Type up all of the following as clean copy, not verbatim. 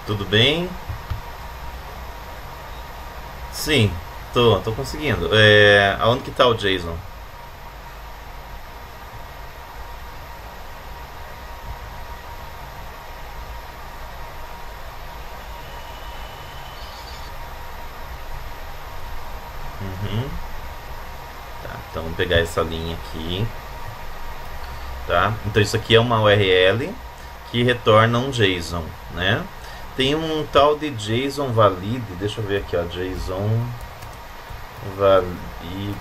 Tudo bem? Sim, tô conseguindo. Aonde que tá o Jason? Uhum. Tá, então vamos pegar essa linha aqui, tá? Então isso aqui é uma URL que retorna um JSON, né? Tem um tal de JSON valid, deixa eu ver aqui, ó, JSON valid,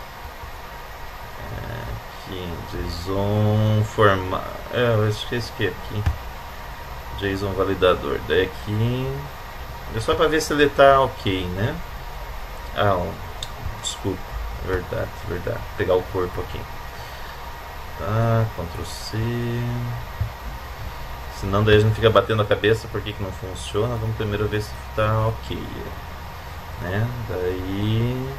aqui, JSON forma, eu esqueci que aqui, JSON validador, daí aqui, é só para ver se ele tá ok, né? Desculpa, verdade, verdade, vou pegar o corpo aqui, tá, Ctrl C, senão daí a gente fica batendo a cabeça por que não funciona. Vamos primeiro ver se tá ok, né? Daí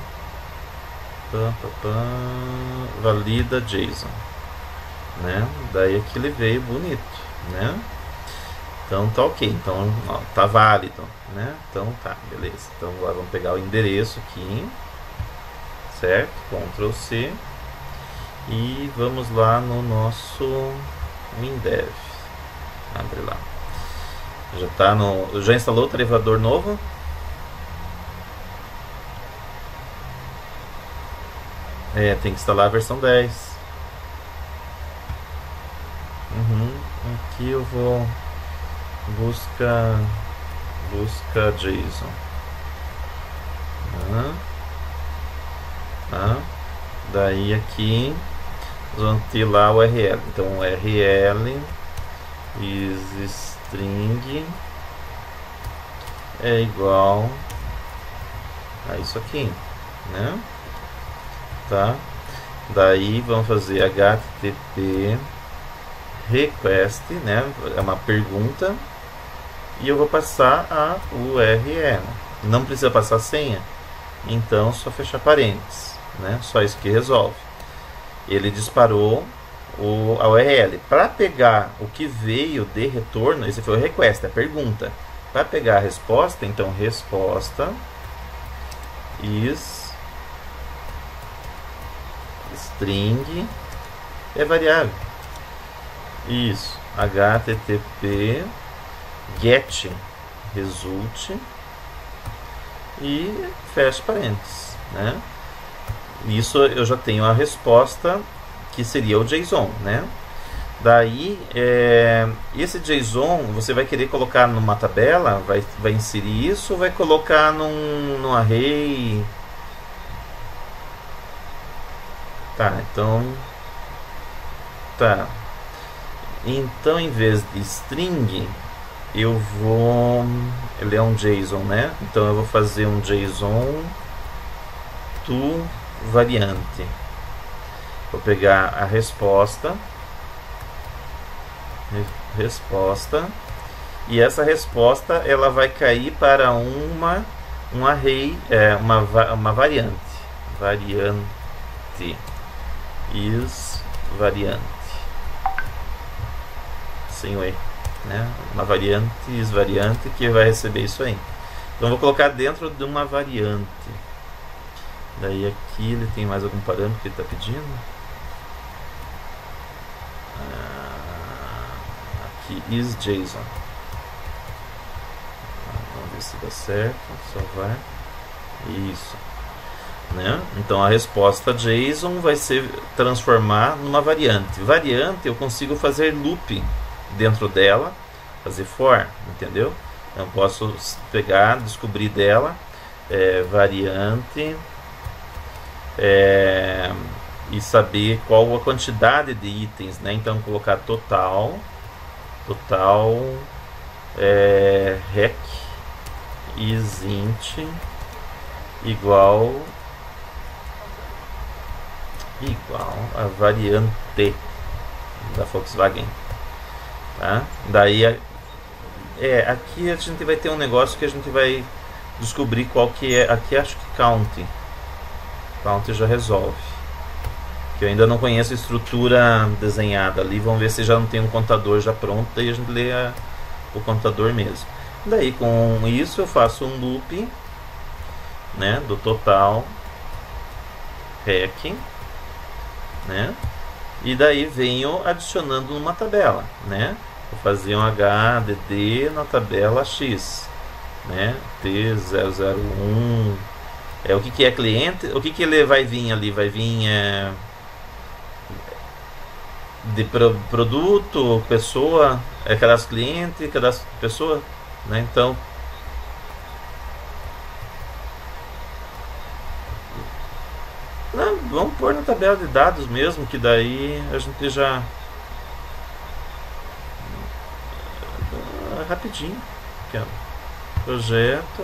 valida JSON, né? Daí aqui ele veio bonito, né? Então tá ok, então ó, tá válido, né? Então tá, beleza. Então agora vamos pegar o endereço aqui, certo? Ctrl C e vamos lá no nosso WinDev. Abre lá. Já instalou o trevador novo? Tem que instalar a versão 10. Aqui eu vou busca JSON. Daí aqui nós vamos ter lá o URL. Então URL is string é igual a isso aqui, né? Tá? Daí vamos fazer http request, né? É uma pergunta e eu vou passar a URL. Não precisa passar senha, então só fechar parênteses, né? Só isso que resolve. Ele disparou a URL. Para pegar o que veio de retorno, esse foi o request, a pergunta. Para pegar a resposta, então resposta is string é variável. Isso, http get result e fecha parênteses, né? Isso eu já tenho a resposta que seria o JSON, né? Daí esse JSON você vai querer colocar numa tabela, vai inserir isso ou vai colocar num array? Tá, então em vez de string eu vou, ele é um JSON, né? Então eu vou fazer um JSON to variante. Vou pegar a resposta e essa resposta ela vai cair para um array, uma variante is variante sem o E, né? Uma variante is variante que vai receber isso aí. Então vou colocar dentro de uma variante. Daí aqui ele tem mais algum parâmetro que ele está pedindo? Aqui is JSON. Vamos ver se dá certo. Só vai. Isso, né? Então a resposta JSON vai ser transformar numa variante. Variante eu consigo fazer loop dentro dela, fazer for, entendeu? Então posso pegar, descobrir dela variante e saber qual a quantidade de itens, né? Então colocar total rec is int igual a variante da Volkswagen, tá? Daí aqui a gente vai ter um negócio que a gente vai descobrir qual que é. Aqui acho que count já resolve, que eu ainda não conheço a estrutura desenhada ali. Vamos ver se já não tem um contador já pronto, daí a gente lê o contador mesmo. Daí com isso eu faço um loop, né, do total rec, né, e daí venho adicionando numa tabela, né, vou fazer um HDD na tabela X, né, T001, o que é cliente, o que ele vai vir ali, vai vir de produto, pessoa, cadastro cliente, cadastro pessoa, né, então não, vamos pôr na tabela de dados mesmo, que daí a gente já rapidinho, aqui, ó, projeto.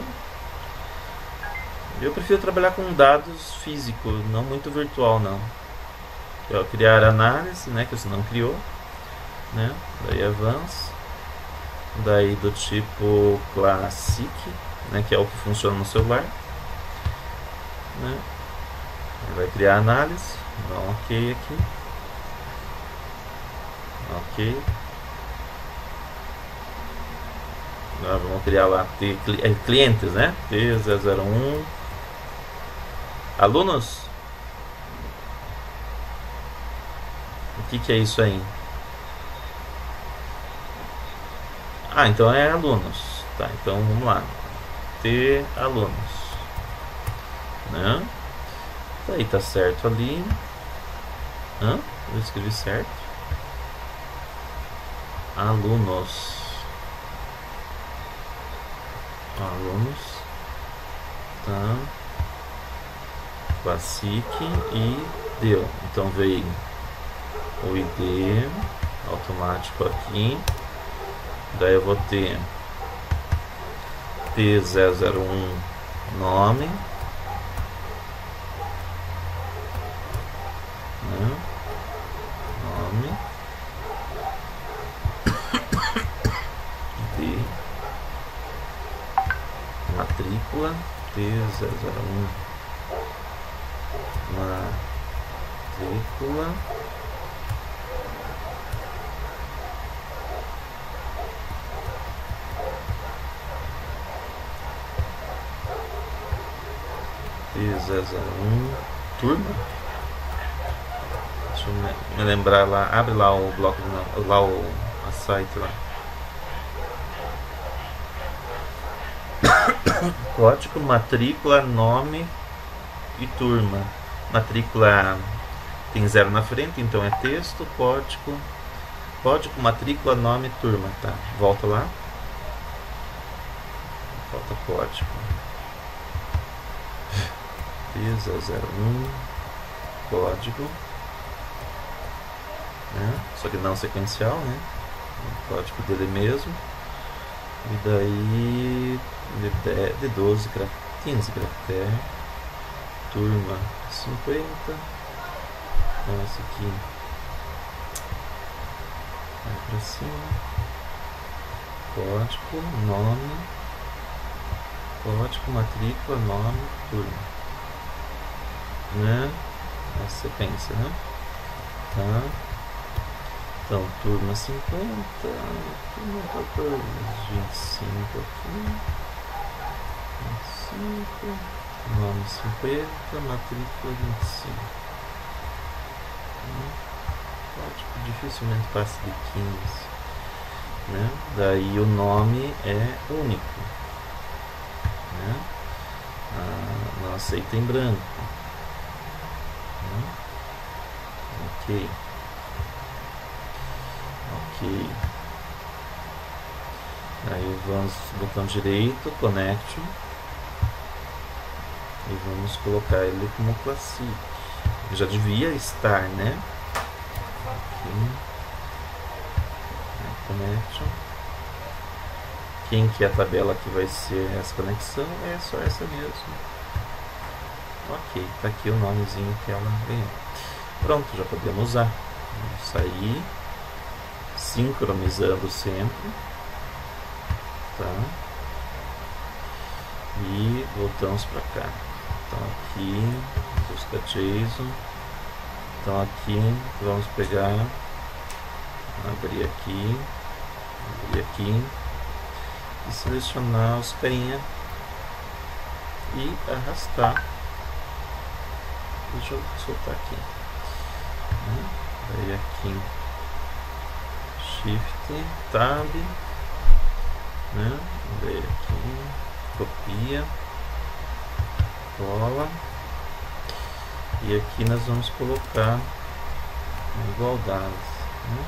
Eu prefiro trabalhar com dados físicos, não muito virtual não. Eu criar análise, né, que você não criou, né? Daí avança, daí do tipo classic, né, que é o que funciona no celular, né? Vai criar análise, dá um ok aqui, ok. Agora vamos criar lá clientes, né? T001 alunos. O que é isso aí? Ah, então é alunos. Tá, então vamos lá. T alunos, né? Aí tá certo ali. Eu escrevi certo. Alunos. Alunos. Tá. Classic e deu. Então veio o ID automático aqui. Daí eu vou ter T001 nome, né? Nome de matrícula T001 matrícula T001 turma. Deixa eu me lembrar lá. Abre lá o bloco, lá a site lá. Código, matrícula, nome e turma. Matrícula tem 0 na frente, então é texto, código, matrícula, nome, turma. Tá, volta lá. Falta código. T001 código, né? Só que não sequencial, né? O código dele mesmo. E daí de 12 15 caracteres, turma 50. Então esse aqui vai pra cima, código, nome, código, matrícula, nome, turma, né? A sequência, né? Tá. Então, turma 50, turma 14, 25 aqui, 25, nome 50, matrícula 25. Código dificilmente passa de 15, né? Daí o nome é único, né? Não aceita em branco, né? Ok. Ok. Aí vamos botão direito, connection, e vamos colocar ele como classic. Já devia estar, né? Aqui. Connection. Quem que é a tabela que vai ser essa conexão? É só essa mesmo. Ok, tá aqui o nomezinho que ela ganhou. Pronto, já podemos usar. Vamos sair, sincronizando sempre, tá? E voltamos para cá. Então aqui, busca JSON. Então aqui vamos pegar, abrir aqui, e selecionar os carinha e arrastar. Deixa eu soltar aqui, né? Daí aqui Shift Tab, né? Daí aqui copia, cola, e aqui nós vamos colocar igualdades, né?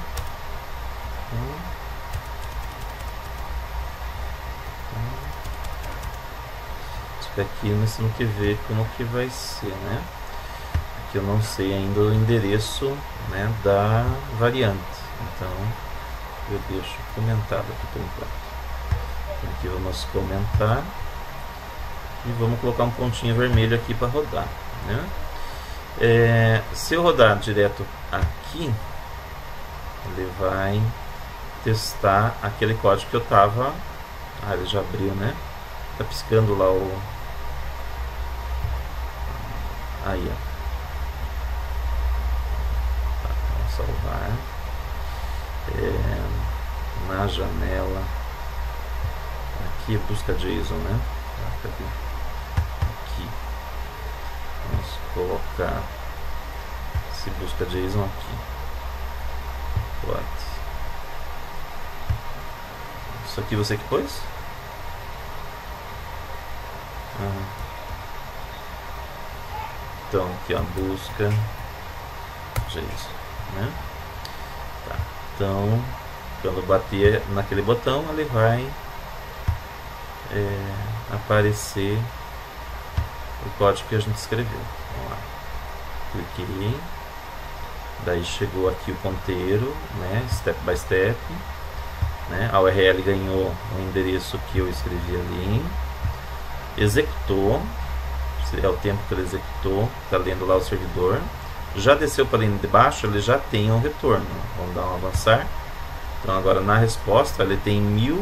Isso aqui nós temos que ver como que vai ser, né? Aqui eu não sei ainda o endereço, né, da variante, então eu deixo comentado aqui por enquanto. Então aqui vamos comentar e vamos colocar um pontinho vermelho aqui para rodar, né? Se eu rodar direto aqui, ele vai testar aquele código que eu tava. Ele já abriu, né? Tá piscando lá o. Aí, ó. Tá, vamos salvar. Na janela. Aqui, busca JSON, né? Cadê? Aqui. Vamos colocar esse busca JSON aqui. Pode. Isso aqui você que pôs? Então aqui, ó, busca JSON, né? Tá. Então quando bater naquele botão, ele vai aparecer o código que a gente escreveu. Vamos lá. Cliquei. Daí chegou aqui o ponteiro, né? Step by step, né? A URL ganhou o endereço que eu escrevi ali. Executou. É o tempo que ele executou. Está lendo lá o servidor. Já desceu para a linha de baixo, ele já tem um retorno. Vamos dar um avançar. Então agora na resposta ele tem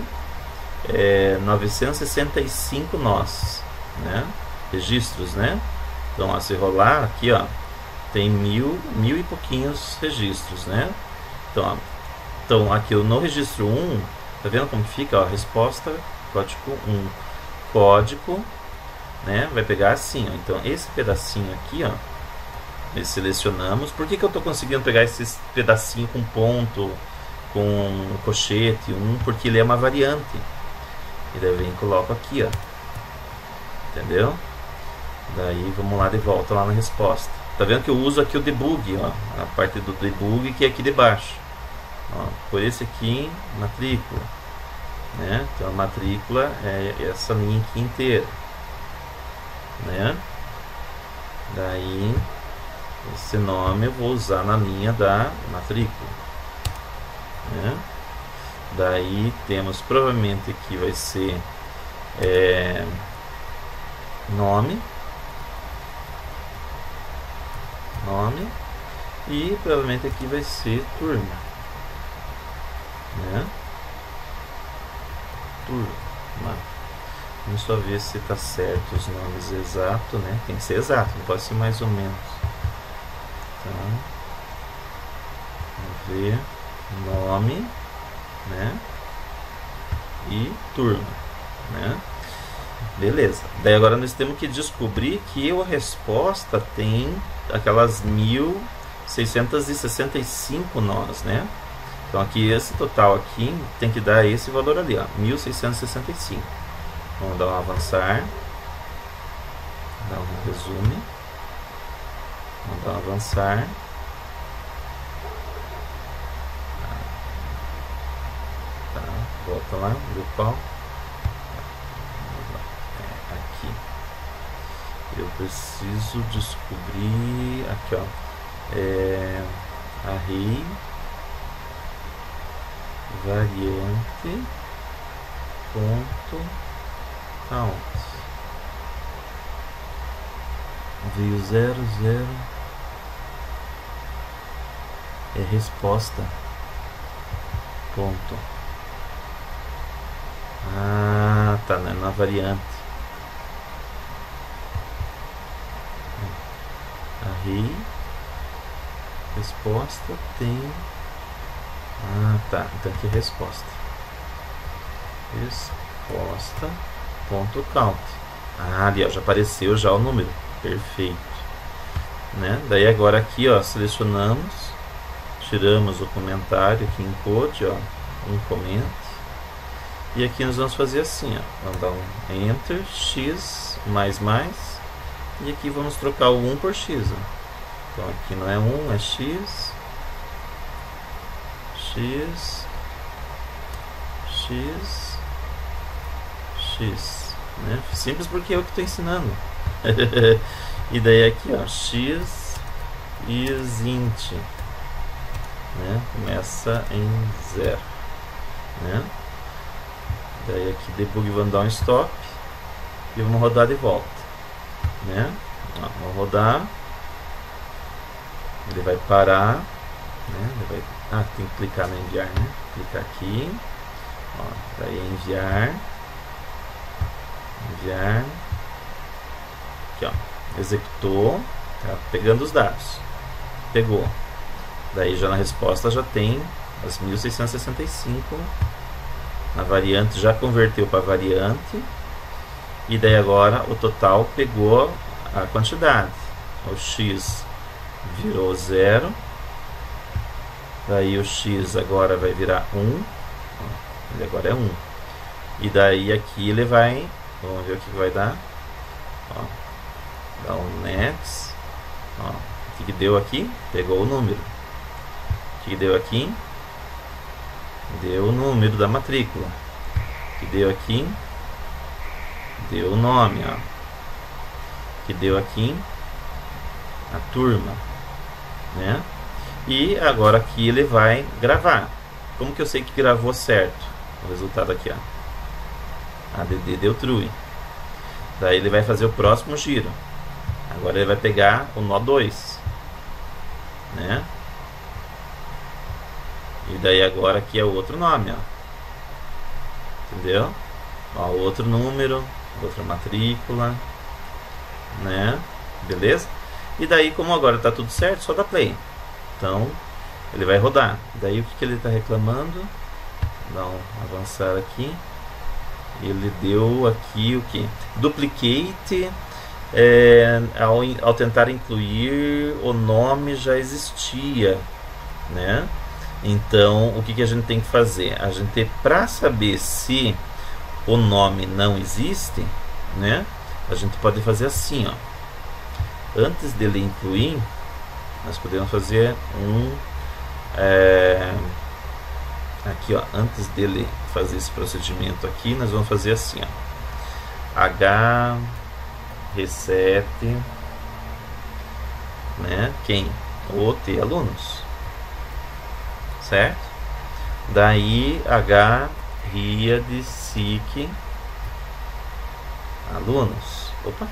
1965 nós, né? Registros, né? Então ó, se rolar aqui, ó, tem mil e pouquinhos registros, né? Então, ó, então aqui no registro 1, tá vendo como fica? Ó, resposta código 1, código, né? Vai pegar assim, ó. Então esse pedacinho aqui, ó, nós selecionamos. Por que eu estou conseguindo pegar esse pedacinho com ponto, com colchete 1? Porque ele é uma variante. E daí vem e coloco aqui, ó. Entendeu? Daí vamos lá de volta lá na resposta. Tá vendo que eu uso aqui o debug, ó, a parte do debug que é aqui de baixo. Ó, por esse aqui, matrícula, né? Então a matrícula é essa linha aqui inteira, né? Daí esse nome eu vou usar na linha da matrícula, né? Daí temos, provavelmente aqui vai ser nome, e provavelmente aqui vai ser turma, né? Turma. Vamos só ver se está certo os nomes exatos, né? Tem que ser exato, não pode ser mais ou menos. Então, vamos ver nome, né? E turma, né? Beleza. Daí agora nós temos que descobrir que a resposta tem aquelas 1665 nós, né? Então aqui esse total aqui tem que dar esse valor ali, ó, 1665. Vamos dar um avançar, dar um resumo, vamos dar um avançar. Tá, volta lá, grupal. Aqui eu preciso descobrir aqui, ó, array variante ponto count, veio 00, é resposta ponto. Ah, tá, né, na variante array resposta tem. Ah, tá, então aqui é resposta. resposta.count. Ah, ali ó, já apareceu já o número. Perfeito. Né? Daí agora aqui ó, selecionamos, tiramos o comentário aqui em code, ó, um comente. E aqui nós vamos fazer assim, ó, vamos dar um Enter, X, mais, e aqui vamos trocar o 1 por X. Ó. Então aqui não é 1, é X, X, X, X. Né? Simples porque é o que estou ensinando. E daí aqui, ó, X is int. Né? Começa em 0. Né? Daí aqui debug vamos dar um stop e vamos rodar de volta, né? Ó, vamos rodar, ele vai parar, né? Ele vai, tem que clicar no enviar, né? Clicar aqui, ó, daí enviar, aqui ó, executou, tá pegando os dados, pegou, daí já na resposta já tem as 1665. A variante já converteu para variante. E daí agora o total pegou a quantidade. O X virou 0. Daí o X agora vai virar 1. Ele agora é 1. E daí aqui ele vai... Vamos ver o que vai dar. Ó, dá um next. Ó, o que deu aqui? Pegou o número. O que deu aqui? Deu o número da matrícula. Que deu aqui? Deu o nome, ó. Que deu aqui? A turma, né? E agora aqui ele vai gravar. Como que eu sei que gravou certo? O resultado aqui, ó. ADD deu true. Daí ele vai fazer o próximo giro. Agora ele vai pegar o nó 2, né? E daí agora aqui é o outro nome, ó. Entendeu? Ó, outro número, outra matrícula, né? Beleza? E daí, como agora está tudo certo, só dá play. Então, ele vai rodar. Daí o que ele está reclamando? Dá um avançar aqui. Ele deu aqui o que? Duplicate. Ao tentar incluir, o nome já existia, né? Então, o que a gente tem que fazer? A gente, para saber se o nome não existe, né? A gente pode fazer assim, ó. Antes dele incluir, nós podemos fazer aqui, ó. Antes dele fazer esse procedimento aqui, nós vamos fazer assim, ó. H reset, né? Quem? O T alunos. Certo? Daí H read seek alunos. Opa!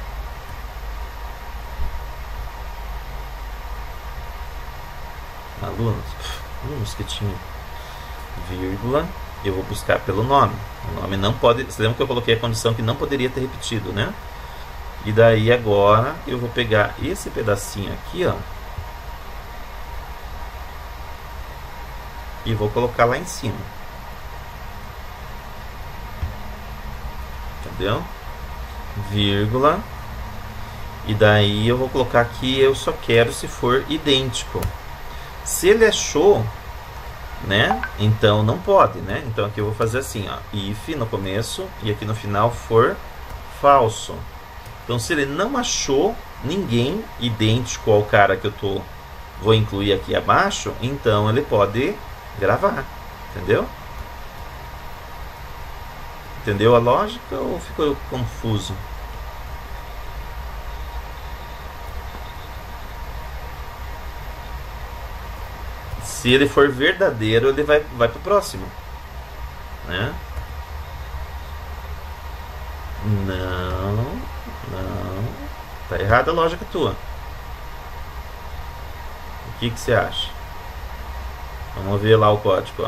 Alunos. Um mosquitinho. Vírgula. Eu vou buscar pelo nome. O nome não pode. Você lembra que eu coloquei a condição que não poderia ter repetido, né? E daí agora eu vou pegar esse pedacinho aqui, ó. E vou colocar lá em cima. Entendeu? Vírgula. E daí eu vou colocar aqui, eu só quero se for idêntico. Se ele é show, né? Então não pode, né? Então aqui eu vou fazer assim, ó. If no começo e aqui no final for falso. Então se ele não achou ninguém idêntico ao cara que eu vou incluir aqui abaixo, então ele pode gravar, entendeu? Entendeu a lógica ou ficou confuso? Se ele for verdadeiro, ele vai para o próximo, né? Não, tá errada a lógica tua. O que você acha? Vamos ver lá o código, ó.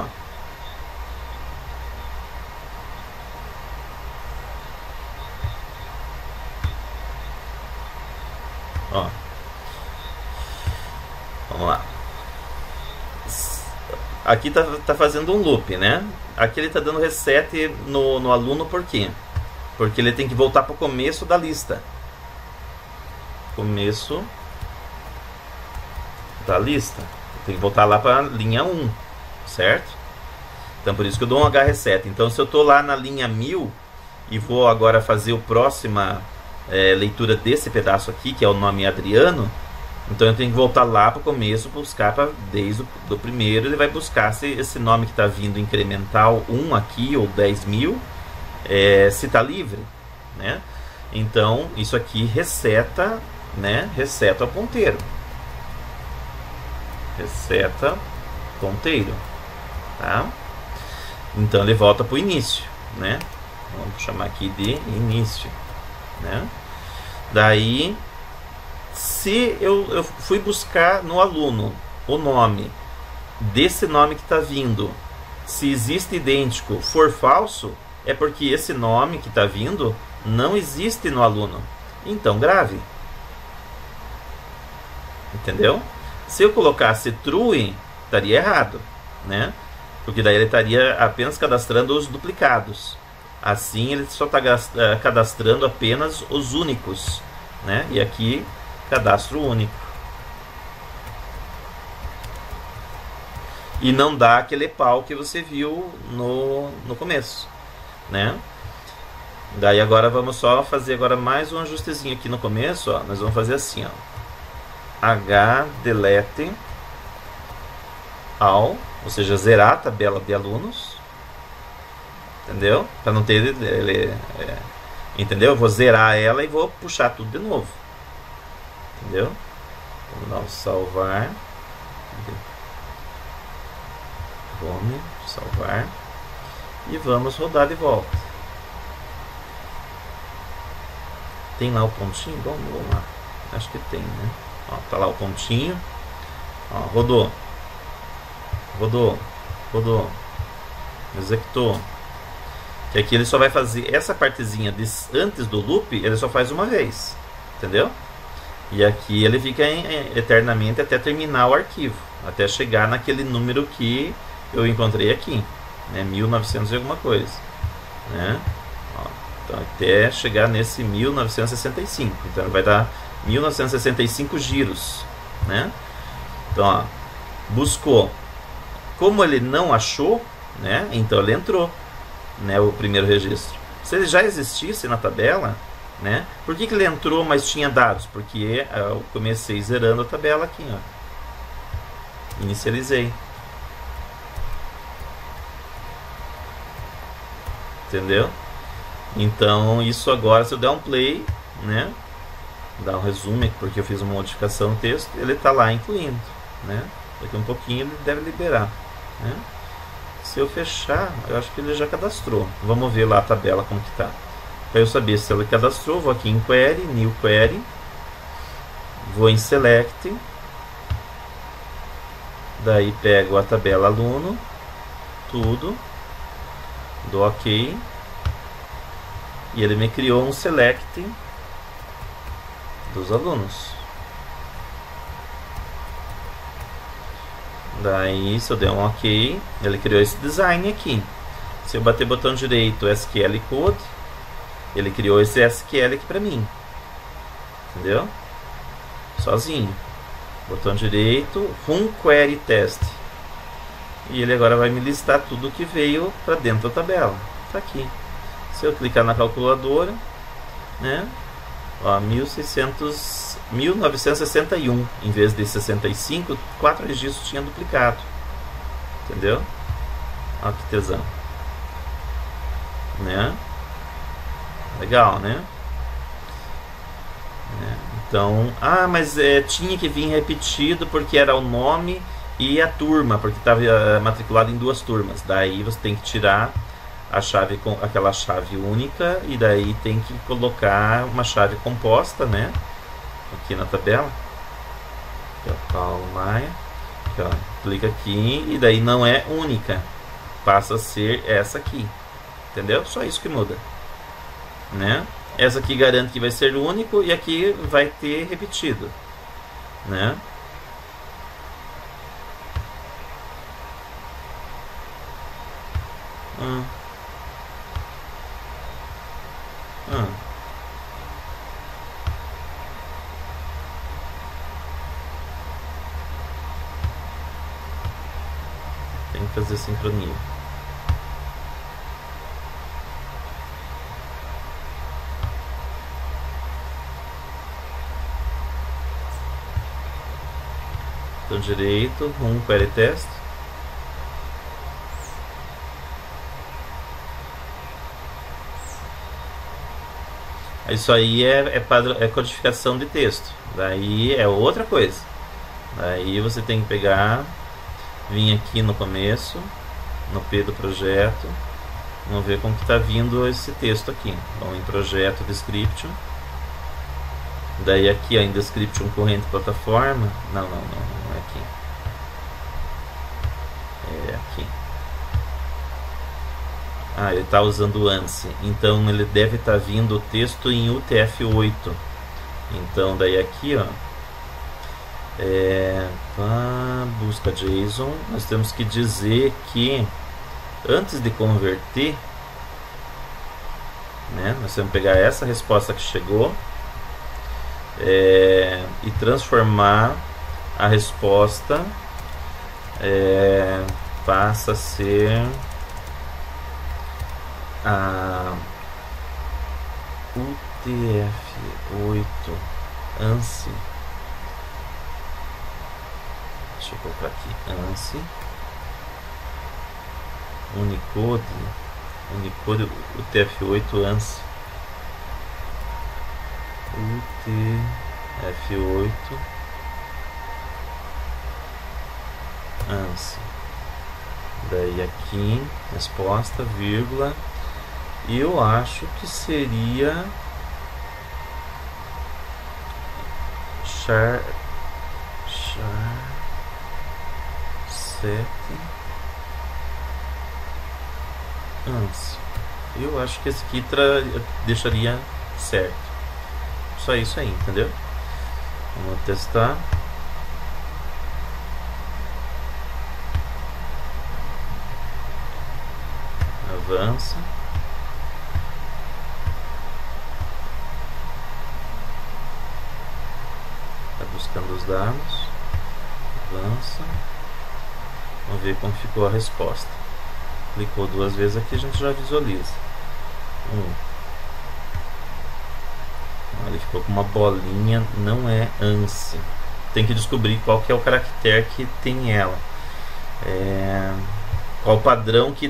Ó. Vamos lá. Aqui tá fazendo um loop, né? aqui ele está dando reset no aluno, por quê? Porque ele tem que voltar para o começo da lista. Começo da lista. Tem que voltar lá para a linha 1, certo? Então por isso que eu dou um H reset. Então se eu estou lá na linha 1000 e vou agora fazer a próxima leitura desse pedaço aqui, que é o nome Adriano, então eu tenho que voltar lá para o começo, buscar desde o primeiro. Ele vai buscar se esse nome que está vindo incremental 1 aqui, ou 10.000, se está livre, né? Então isso aqui reseta, né? Reseta o ponteiro. Reseta ponteiro, tá? Então ele volta para o início, né? Vamos chamar aqui de início, né? Daí, se eu fui buscar no aluno o nome desse nome que está vindo, se existe idêntico, for falso, é porque esse nome que está vindo não existe no aluno. Então grave. Entendeu? Se eu colocasse true, estaria errado, né? Porque daí ele estaria apenas cadastrando os duplicados. Assim ele só está cadastrando apenas os únicos, né? E aqui cadastro único. E não dá aquele pau que você viu no começo, né? Daí agora vamos só fazer agora mais um ajustezinho aqui no começo, ó. Nós vamos fazer assim, ó. H delete all, ou seja, zerar a tabela de alunos, entendeu? Para não ter entendeu? Eu vou zerar ela e vou puxar tudo de novo, entendeu? Vamos dar um salvar, home, salvar, e vamos rodar de volta. Tem lá o pontinho? Vamos lá, acho que tem, né? Ó, tá lá o pontinho. Ó, rodou. Rodou. Rodou. Executou. Que aqui ele só vai fazer essa partezinha antes do loop, ele só faz uma vez. Entendeu? E aqui ele fica eternamente até terminar o arquivo. Até chegar naquele número que eu encontrei aqui, né? 1900 e alguma coisa, né? Ó, então até chegar nesse 1965. Então ele vai dar 1965 giros, né? Então, ó, buscou. Como ele não achou, né? Então ele entrou, né? O primeiro registro. Se ele já existisse na tabela, né? Por que ele entrou, mas tinha dados? Porque eu comecei zerando a tabela aqui, ó. Inicializei. Entendeu? Então isso agora, se eu der um play, né? Dar um resumo, porque eu fiz uma modificação no texto, ele está lá incluindo, né? Daqui um pouquinho ele deve liberar, né? Se eu fechar, eu acho que ele já cadastrou. Vamos ver lá a tabela como que está. Para eu saber se ele cadastrou, vou aqui em Query, New Query, vou em Select, daí pego a tabela aluno, tudo, dou OK, e ele me criou um Select dos alunos. Daí, se eu der um OK, ele criou esse design aqui. Se eu bater botão direito SQL Code, ele criou esse SQL aqui para mim, entendeu? Sozinho. Botão direito, Run Query Test, e ele agora vai me listar tudo que veio para dentro da tabela. Tá aqui. Se eu clicar na calculadora, né? Ó, 1961 em vez de 65, 4 registros tinha duplicado, entendeu? Olha que tesão, né? Legal, né? Então, mas tinha que vir repetido porque era o nome e a turma, porque estava matriculado em 2 turmas. Daí você tem que tirar a chave com aquela chave única, e daí tem que colocar uma chave composta, né? Aqui na tabela. Aqui, ó, Paulo Maia. Aqui, ó, clica aqui e daí não é única, passa a ser essa aqui, entendeu? Só isso que muda, né? Essa aqui garante que vai ser único e aqui vai ter repetido, né? Tem que fazer sincronia. Então direito, query test. Isso aí é codificação de texto. Daí é outra coisa. Daí você tem que pegar, vir aqui no começo, no P do projeto. Vamos ver como que está vindo esse texto aqui. Vamos em projeto description. Daí aqui, ó, em description corrente plataforma. Não é aqui. É aqui. Ah, ele está usando o ANSI. Então ele deve estar vindo o texto em UTF-8. Então daí aqui, ó, busca JSON. Nós temos que dizer que antes de converter, né, nós temos que pegar essa resposta que chegou e transformar a resposta, passa a ser a UTF-8 ANSI. Deixa eu colocar aqui ANSI Unicode UTF-8 ANSI UTF-8 ANSI. Daí aqui resposta, vírgula, e eu acho que seria char 7 ANSI. Eu acho que esse aqui deixaria certo. Só isso aí, entendeu? Vamos testar. Avança. Está buscando os dados. Avança. Vamos ver como ficou a resposta. Clicou duas vezes aqui, a gente já visualiza. Ele ficou com uma bolinha, não é ANSI. Tem que descobrir qual que é o caractere que tem ela. Qual o padrão que...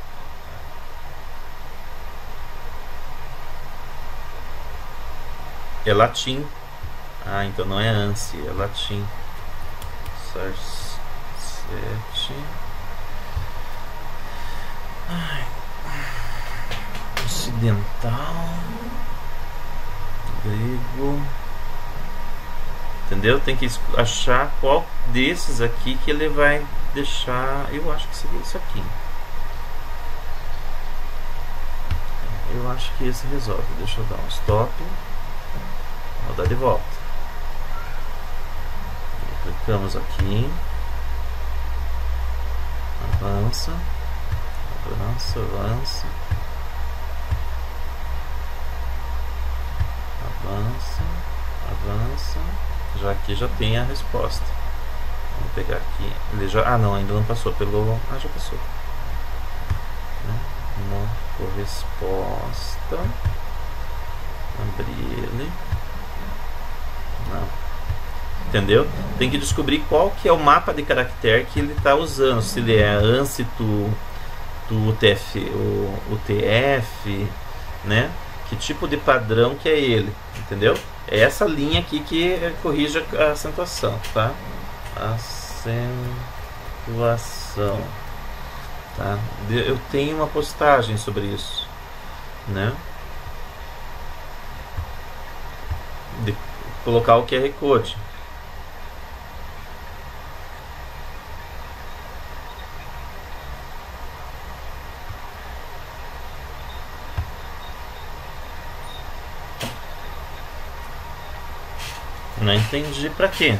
É latim. Ah, então não é ANSI, é latim. Source 7. Ocidental. Grego. Entendeu? Tem que achar qual desses aqui que ele vai deixar. Eu acho que seria isso aqui. Eu acho que esse resolve. Deixa eu dar um stop. Vou dar de volta. Clicamos aqui. Avança. Avança, avança. Avança, avança. Já aqui já tem a resposta. Vamos pegar aqui. Ele já... Ah, não, ainda não passou pelo... Ah, já passou. Uma corresposta. Abrir ele. Não. Entendeu? Tem que descobrir qual que é o mapa de caractere que ele está usando. Se ele é ANSI do UTF, né? Que tipo de padrão que é ele, entendeu? É essa linha aqui que corrige a acentuação, tá? Acentuação, tá? Eu tenho uma postagem sobre isso, né? De colocar o QR Code. Não entendi pra quê.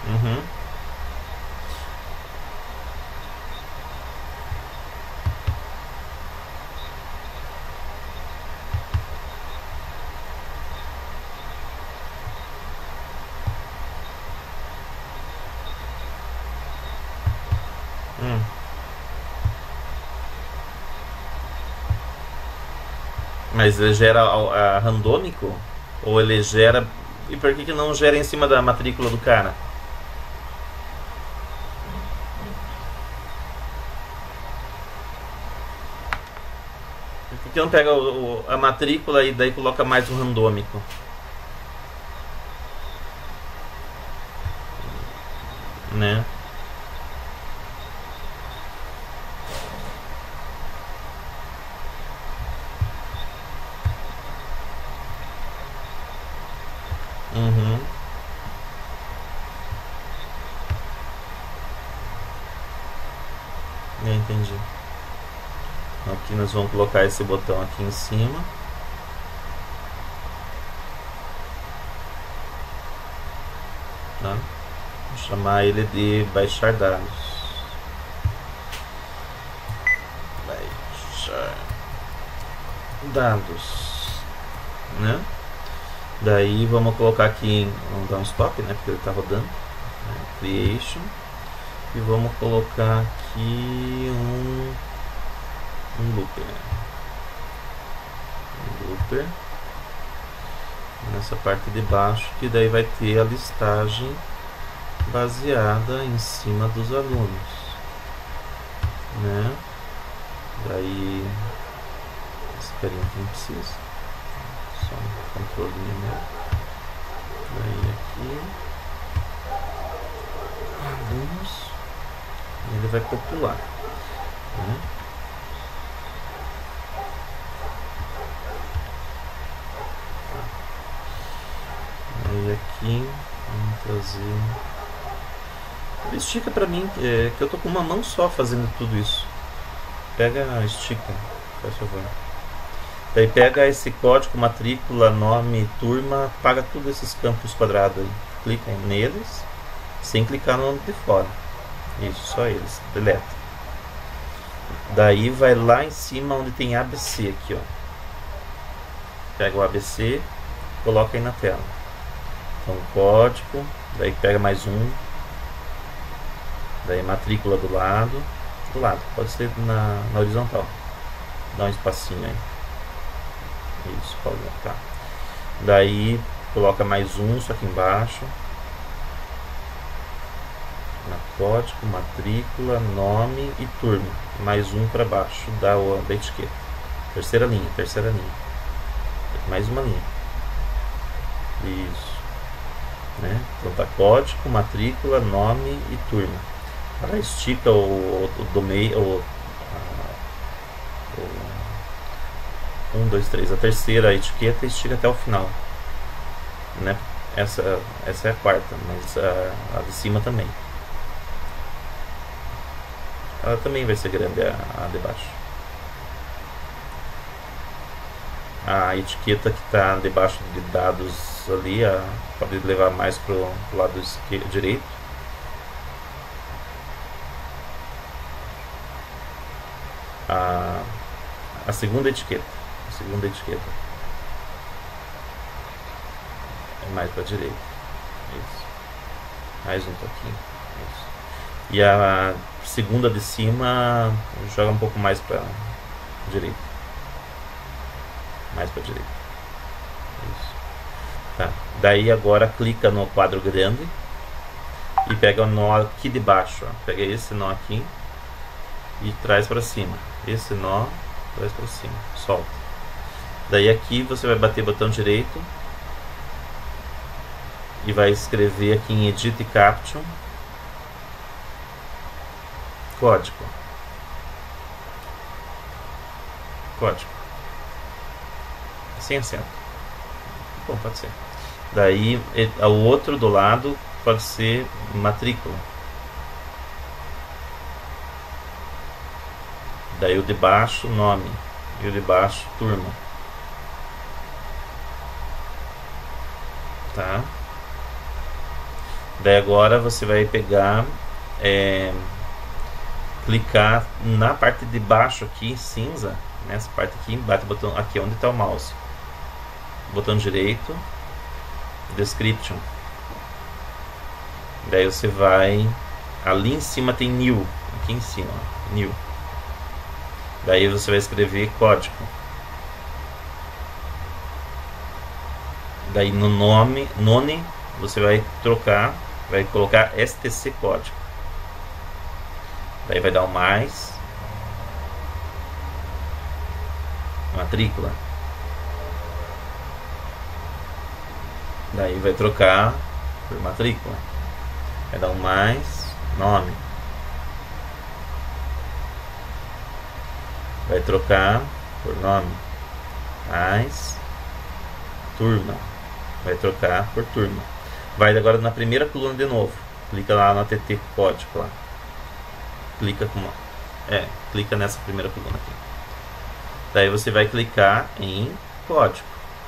Uhum. Hum. Mas ele gera randômico? Ou ele gera. E por que não gera em cima da matrícula do cara? Por que não pega a matrícula e daí coloca mais um randômico? Né? Uhum. Entendi. Aqui nós vamos colocar esse botão aqui em cima. Tá? Vou chamar ele de baixar dados. Baixar dados, né? Daí vamos colocar aqui, vamos dar um stop, né? Porque ele está rodando. Né? Creation. E vamos colocar aqui um looper. Um looper. Nessa parte de baixo, que daí vai ter a listagem baseada em cima dos alunos, né? Daí esse carinha aqui não precisa, só um controle mesmo. Daí aqui alunos, e ele vai popular, né? Aí aqui vamos trazer. Estica pra mim, que eu tô com uma mão só fazendo tudo isso. Pega, estica, por favor. Daí pega esse código, matrícula, nome, turma, apaga todos esses campos quadrados aí. Clica neles, sem clicar no de fora. Isso, só eles. Deleta. Daí vai lá em cima onde tem ABC aqui, ó. Pega o ABC, coloca aí na tela. Então código, daí pega mais um. Daí matrícula do lado, pode ser na horizontal. Dá um espacinho aí. Isso, pode tá. Daí coloca mais um, só aqui embaixo. Na código, matrícula, nome e turma. Mais um para baixo da etiqueta. Terceira linha. Mais uma linha. Isso. Né? Então tá código, matrícula, nome e turma. Ela estica do meio, 1, 2, 3, a terceira etiqueta estica até o final, né? Essa é a quarta, mas a de cima também. Ela também vai ser grande, a de baixo. A etiqueta que está debaixo de dados ali, pode levar mais para o lado direito. A segunda etiqueta. É mais para a direita. Isso. Mais um pouquinho. Isso. E a segunda de cima joga um pouco mais para a direita. Mais para a direita. Isso. Tá. Daí agora clica no quadro grande e pega o nó aqui de baixo. Ó. Pega esse nó aqui e traz para cima. Esse nó traz para cima. Solta. Daí aqui você vai bater o botão direito e vai escrever aqui em Edit Caption código. Sem acento. Bom, pode ser. Daí o outro do lado pode ser matrícula. Daí o de baixo nome e o de baixo turma. Tá? Daí agora você vai pegar, clicar na parte de baixo aqui, cinza, nessa parte aqui, bate o botão aqui onde está o mouse, botão direito, description. Daí você vai, ali em cima tem new, aqui em cima, ó, new. Daí você vai escrever código. Daí no nome você vai trocar, vai colocar stc código. Daí vai dar o mais, matrícula. Daí vai trocar por matrícula. Vai dar um mais, nome. Vai trocar por nome, mais, turma. Vai trocar por turma. Vai agora na primeira coluna de novo. Clica lá no ATT código lá. Clica nessa primeira coluna aqui. Daí você vai clicar em código.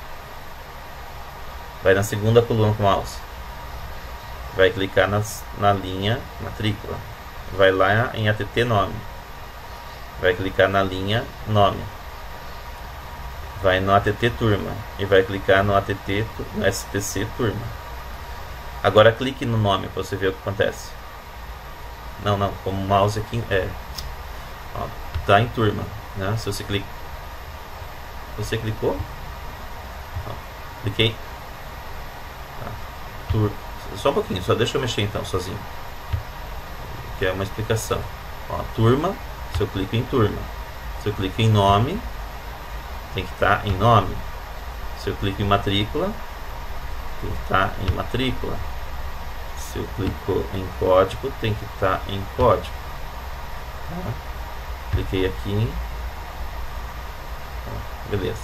Vai na segunda coluna com o mouse. Vai clicar na linha matrícula. Vai lá em ATT nome. Vai clicar na linha nome. Vai no ATT turma. E vai clicar no ATT no STC turma. Agora clique no nome para você ver o que acontece. Não, como o mouse aqui ó, tá em turma, né? Se você clica, você clicou, ó, cliquei, tá. Só um pouquinho, só deixa eu mexer então sozinho, que é uma explicação. Ó, turma, se eu clico em turma, se eu clico em nome, tem que estar em nome. Se eu clico em matrícula, tem que estar em matrícula. Se eu clico em código, tem que estar em código. Tá? Cliquei aqui. Beleza.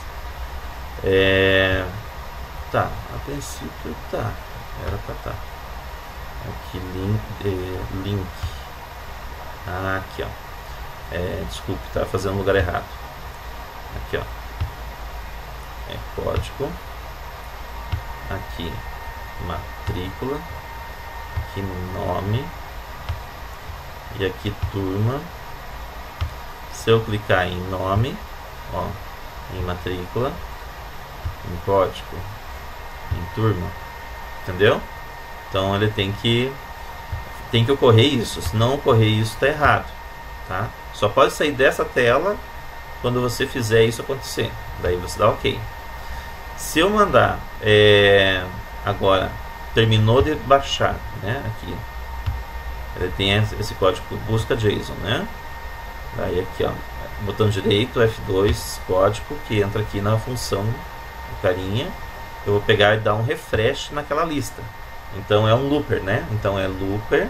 Tá, a princípio tá. Era pra tá. Aqui, link. Aqui, ó. Desculpe, tá fazendo no lugar errado. Aqui, ó. Código. Aqui, matrícula. Aqui nome. E aqui turma. Se eu clicar em nome, ó, em matrícula, em código, em turma, entendeu? Então ele tem que ocorrer isso. Se não ocorrer isso, está errado, tá? Só pode sair dessa tela quando você fizer isso acontecer. Daí você dá OK. Se eu mandar agora, terminou de baixar, né? Aqui ele tem esse código busca JSON, né? Daí aqui, ó, botão direito F2 código, que entra aqui na função do carinha. Eu vou pegar e dar um refresh naquela lista. Então é um looper, né? Então é looper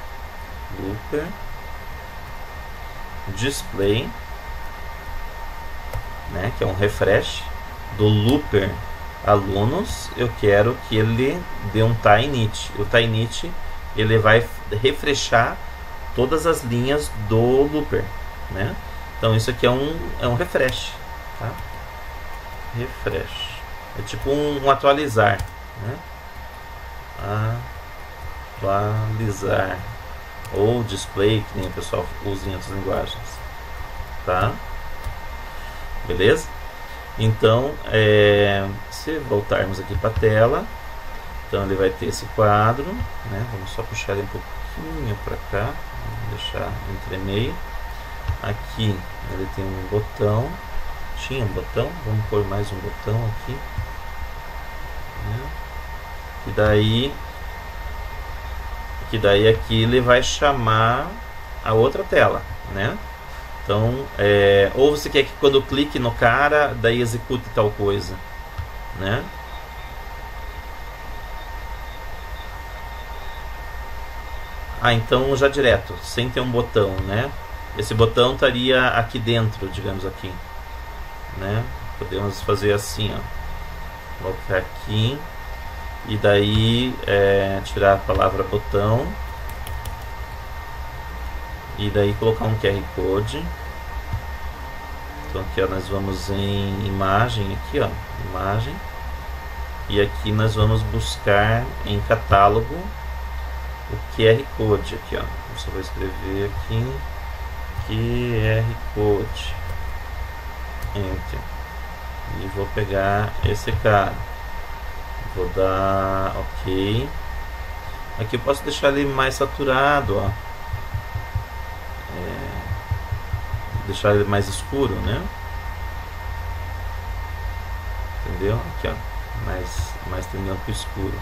display, né? Que é um refresh do looper alunos. Eu quero que ele dê um tyinit. O tyinit ele vai refreshar todas as linhas do looper, né? Então isso aqui é um refresh, tá? Refresh é tipo um atualizar, né? Atualizar ou display, que nem o pessoal usa em outras linguagens, tá? Beleza? Então, se voltarmos aqui para a tela, então ele vai ter esse quadro, né? Vamos só puxar ele um pouquinho para cá, vamos deixar entre meio. Aqui ele tem um botão, tinha um botão, vamos pôr mais um botão aqui, né? Que daí aqui ele vai chamar a outra tela, né? Então, ou você quer que quando eu clique no cara, daí execute tal coisa, né? Então já direto, sem ter um botão, né? Esse botão estaria aqui dentro, digamos aqui, né? Podemos fazer assim, ó, colocar aqui e daí tirar a palavra botão e daí colocar um QR Code. Então aqui, ó, nós vamos em imagem aqui, ó, imagem, e aqui nós vamos buscar em catálogo o QR Code aqui, ó. Eu só vou escrever aqui QR Code, Enter, e vou pegar esse cara, vou dar OK. Aqui eu posso deixar ele mais saturado, ó. Deixar ele mais escuro, né? Entendeu? Aqui, ó, mais tendendo para o escuro.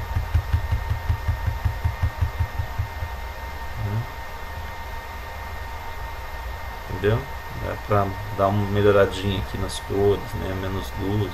Entendeu? Dá pra dar uma melhoradinha aqui nas cores, né? Menos luz.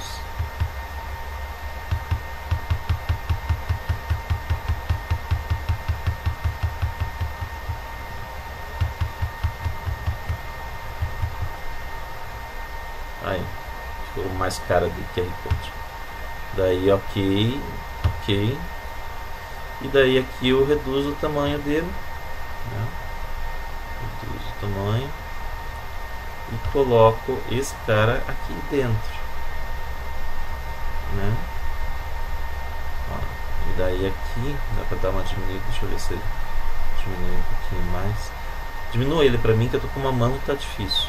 Aí, ficou mais cara do QR Code. Daí OK, OK. E daí aqui eu reduzo o tamanho dele, né? Reduzo o tamanho e coloco esse cara aqui dentro, né? Ó, e daí aqui dá pra dar uma diminuída. Deixa eu ver se diminui um pouquinho mais. Diminua ele pra mim, que eu tô com uma mão que tá difícil.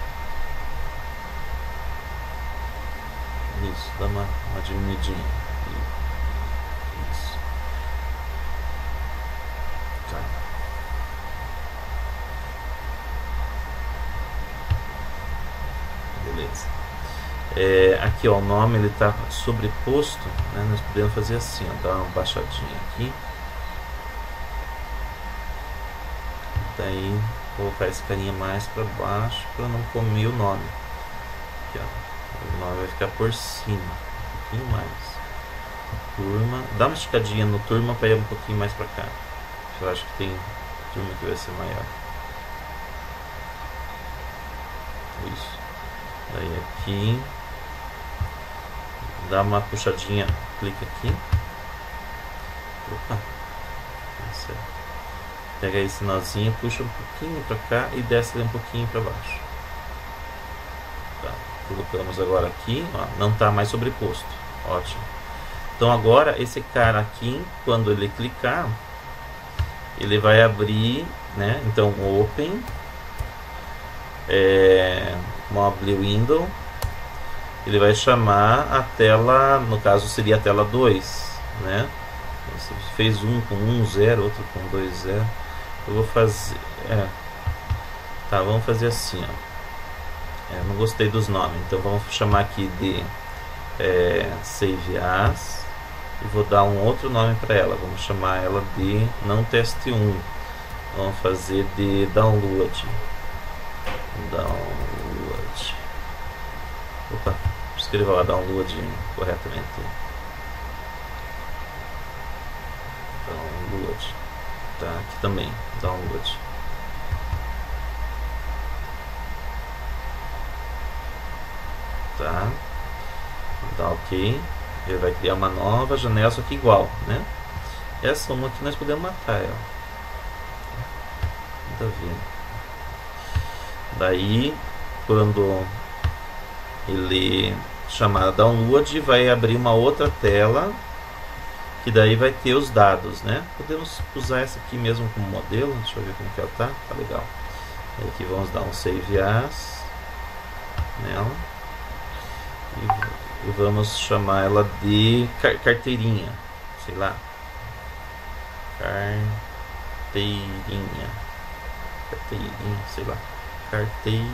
Isso, dá uma diminuidinha. Isso. Tá. Beleza. Aqui, ó, o nome ele tá sobreposto, né? Nós podemos fazer assim, ó, dar uma baixadinha aqui. Daí colocar esse carinha mais para baixo para não comer o nome. Aqui, ó. O nome vai ficar por cima, um pouquinho mais. Turma, dá uma esticadinha no turma para ir um pouquinho mais para cá. Eu acho que tem turma que vai ser maior. Isso. Daí aqui, dá uma puxadinha, clica aqui. Opa, pega esse nozinho, puxa um pouquinho para cá e desce ele um pouquinho para baixo. Tá. Colocamos agora aqui, ó, não está mais sobreposto, ótimo. Então agora esse cara aqui, quando ele clicar, ele vai abrir, né? Então Open, Mobile Window, ele vai chamar a tela, no caso seria a tela 2, né? Você fez um com 1, 0, outro com 2, 0. Eu vou fazer, tá, vamos fazer assim, ó. Não gostei dos nomes, então vamos chamar aqui de Save As e vou dar um outro nome para ela. Vamos chamar ela de não teste 1. Vamos fazer de Download. Opa, escreva lá Download corretamente. Download. Tá, aqui também Download. Tá, dá OK. Ele vai criar uma nova janela, só que igual, né? Essa uma aqui nós podemos matar ela. Tá vendo? Daí, quando ele chamar Download, vai abrir uma outra tela, que daí vai ter os dados, né? Podemos usar essa aqui mesmo como modelo. Deixa eu ver como que ela tá. Tá legal. E aqui vamos dar um Save As nela. E vamos chamar ela de carteirinha, sei lá, carteirinha, sei lá, carteirinha,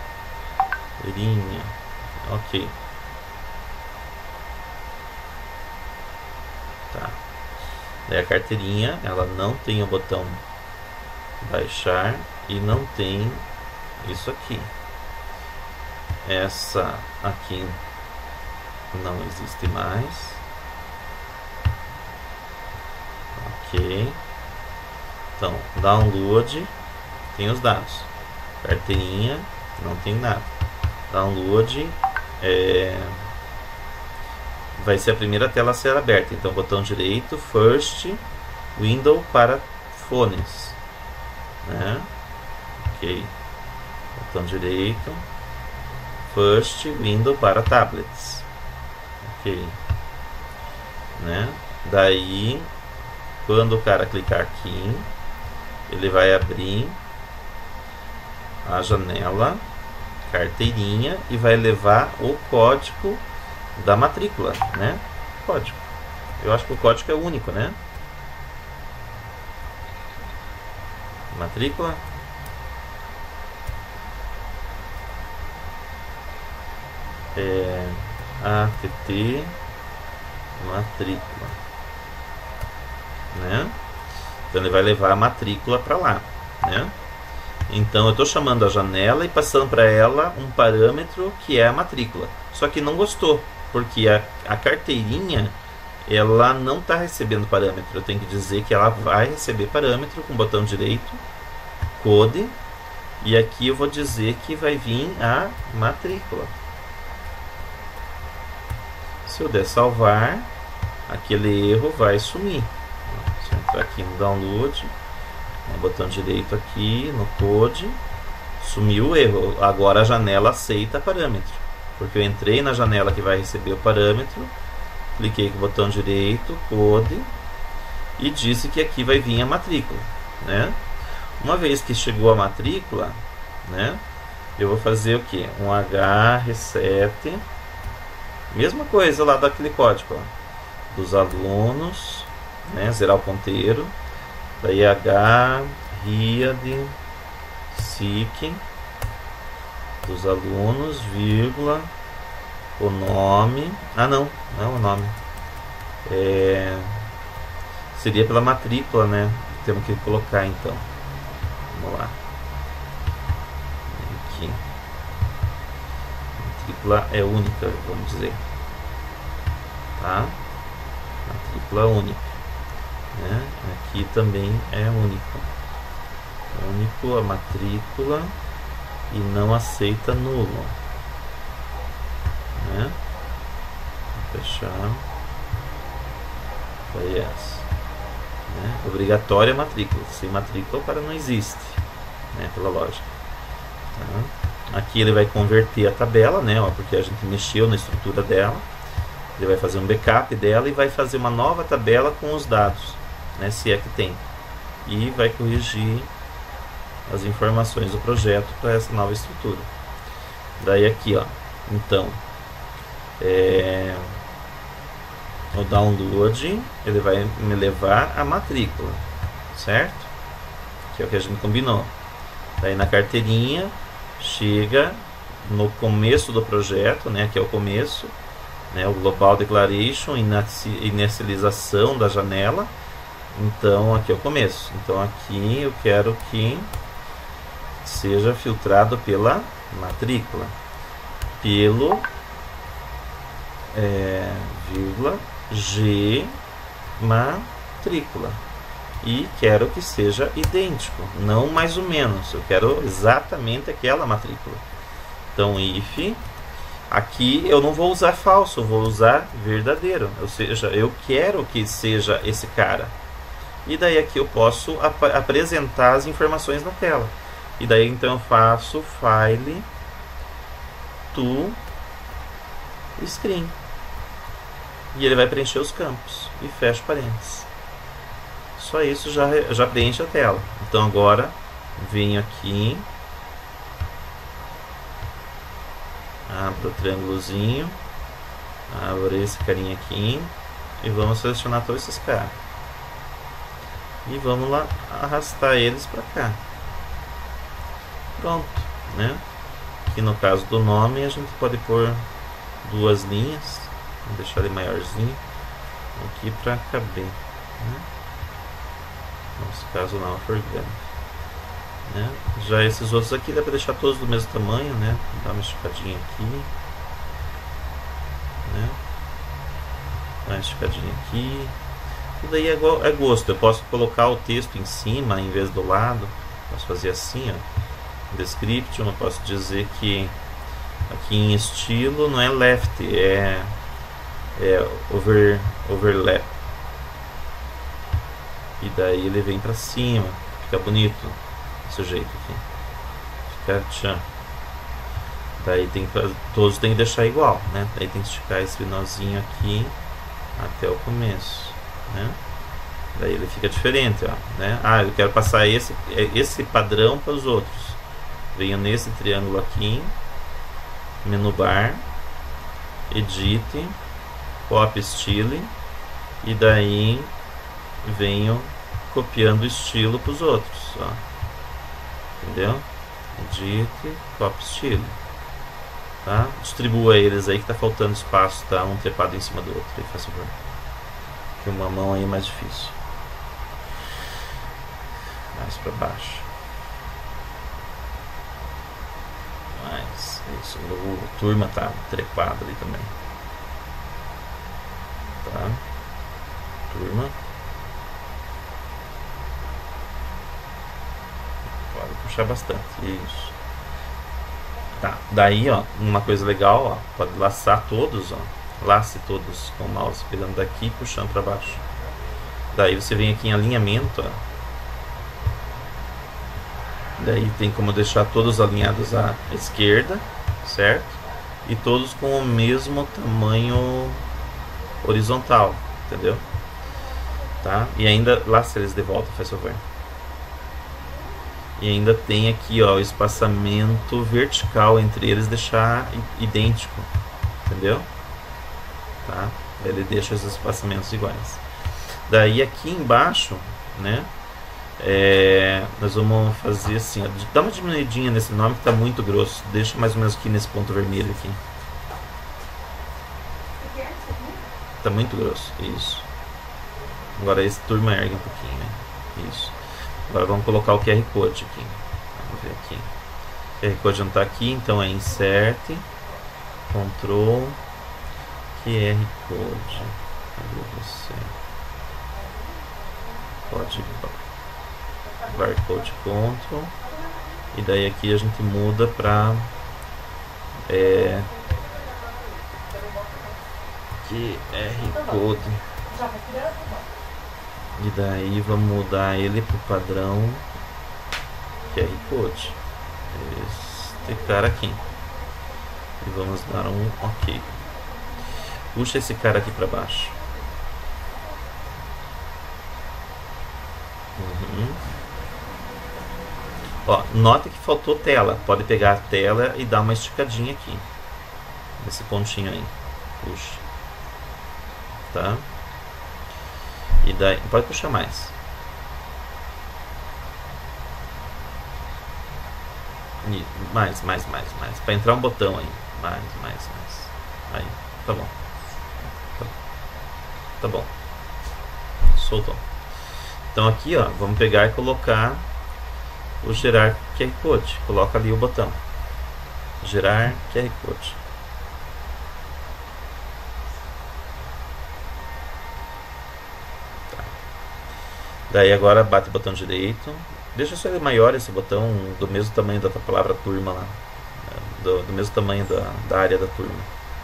OK. Tá. Daí a carteirinha, ela não tem o botão baixar e não tem isso aqui. Essa aqui não existe mais. OK. Então, Download tem os dados. Carteirinha não tem nada. Download vai ser a primeira tela a ser aberta. Então, botão direito, First, Window para fones, né? OK. Botão direito, First, Window para tablets. OK, né? Daí Quando o cara clicar aqui, ele vai abrir a janela carteirinha e vai levar o código da matrícula, né? Código. Eu acho que o código é único, né? Matrícula. ATT matrícula, né? Então ele vai levar a matrícula para lá, né? Então eu estou chamando a janela e passando para ela um parâmetro que é a matrícula. Só que não gostou, porque a carteirinha ela não está recebendo parâmetro. Eu tenho que dizer que ela vai receber parâmetro com o botão direito, code, e aqui eu vou dizer que vai vir a matrícula. Se eu der salvar, aquele erro vai sumir. Se eu entrar aqui no download, botão direito aqui no code, sumiu o erro. Agora a janela aceita parâmetro, porque eu entrei na janela que vai receber o parâmetro, cliquei com o botão direito, code, e disse que aqui vai vir a matrícula, né? Uma vez que chegou a matrícula, né, eu vou fazer o que? Um H reset, mesma coisa lá daquele código, ó, dos alunos, né, zerar o ponteiro, daí H read seek dos alunos, vírgula, o nome, não é o nome, seria pela matrícula, né? Temos que colocar então. Vamos lá. Aqui. Matrícula é única, vamos dizer. Tá? Matrícula única. Né? Aqui também é único. Único a matrícula e não aceita nulo. Né? Vou fechar. Yes. Né? Obrigatória matrícula. Sem matrícula o cara não existe, né? Pela lógica. Tá? Aqui ele vai converter a tabela, né? Ó, porque a gente mexeu na estrutura dela. Ele vai fazer um backup dela e vai fazer uma nova tabela com os dados, né? Se é que tem. E vai corrigir as informações do projeto para essa nova estrutura. Daí aqui, ó. Então, o download, ele vai me levar a matrícula, certo? Que é o que a gente combinou. Daí na carteirinha, chega no começo do projeto, né? Que é o começo, né? O Global Declaration, inicialização da janela. Então aqui é o começo. Então aqui eu quero que seja filtrado pela matrícula, pelo vírgula G matrícula, e quero que seja idêntico, não mais ou menos, eu quero exatamente aquela matrícula. Então if, aqui eu não vou usar falso, eu vou usar verdadeiro, ou seja, eu quero que seja esse cara. E daí aqui eu posso apresentar as informações na tela. E daí então eu faço file to screen. E ele vai preencher os campos. E fecha parênteses. Só isso já preenche a tela. Então agora venho aqui, abro o triângulozinho, abro esse carinha aqui e vamos selecionar todos esses caras. E vamos lá arrastar eles para cá. Pronto, né? Aqui no caso do nome a gente pode pôr duas linhas. Vou deixar ele maiorzinho aqui para caber, né? Nesse caso não, orgânico, né? Já esses outros aqui dá para deixar todos do mesmo tamanho, né? Dá uma esticadinha aqui, né? Dá uma esticadinha aqui. Tudo aí é gosto. Eu posso colocar o texto em cima em vez do lado. Posso fazer assim, ó. Description, eu posso dizer que aqui em estilo não é left, é overlap. E daí ele vem pra cima, fica bonito desse jeito aqui. Fica tchan. Daí todos tem que deixar igual, né? Daí tem que esticar esse nozinho aqui até o começo, né? Daí ele fica diferente, ó, né? Ah, eu quero passar esse padrão para os outros. Venho nesse triângulo aqui, menu bar, edit, copy style, e daí venho copiando o estilo para os outros, ó. Entendeu? Edit, copy style, tá? Distribua eles aí que tá faltando espaço, tá? Um trepado em cima do outro, aí faz favor. Que uma mão aí é mais difícil. Mais para baixo. Mais. Isso. O turma tá trepado ali também. Tá? Turma. Pode puxar bastante. Isso. Tá. Daí, ó, uma coisa legal, ó, pode laçar todos, ó. Lace todos com o mouse, pegando daqui e puxando para baixo. Daí você vem aqui em alinhamento, ó. Daí tem como deixar todos alinhados à esquerda, certo? E todos com o mesmo tamanho horizontal, entendeu? Tá? E ainda laça eles de volta, faz favor. E ainda tem aqui, ó, o espaçamento vertical entre eles, deixar idêntico, entendeu? Tá? Ele deixa os espaçamentos iguais. Daí aqui embaixo, né? Nós vamos fazer assim, ó, dá uma diminuidinha nesse nome que está muito grosso. Deixa mais ou menos aqui nesse ponto vermelho aqui. Tá muito grosso, isso. Agora esse turma ergue um pouquinho, né? Isso. Agora vamos colocar o QR Code aqui. Vamos ver aqui. O QR Code não está aqui, então é Insert, Ctrl, QR Code. Cadê você? Código. Barcode Ctrl. E daí aqui a gente muda para QR Code. E daí vamos mudar ele para o padrão QR Code. Este cara aqui. E vamos dar um OK. Puxa esse cara aqui para baixo. Ó, nota que faltou tela. Pode pegar a tela e dar uma esticadinha aqui. Nesse pontinho aí. Puxa. Tá? E daí. Pode puxar mais. E mais. Para entrar um botão aí. Mais. Aí. Tá bom. Tá bom. Soltou. Então aqui, ó, vamos pegar e colocar o gerar QR Code. Coloca ali o botão. Gerar QR Code. Tá. Daí agora bate o botão direito. Deixa só ele maior, esse botão, do mesmo tamanho da palavra turma lá. Do mesmo tamanho da área da turma.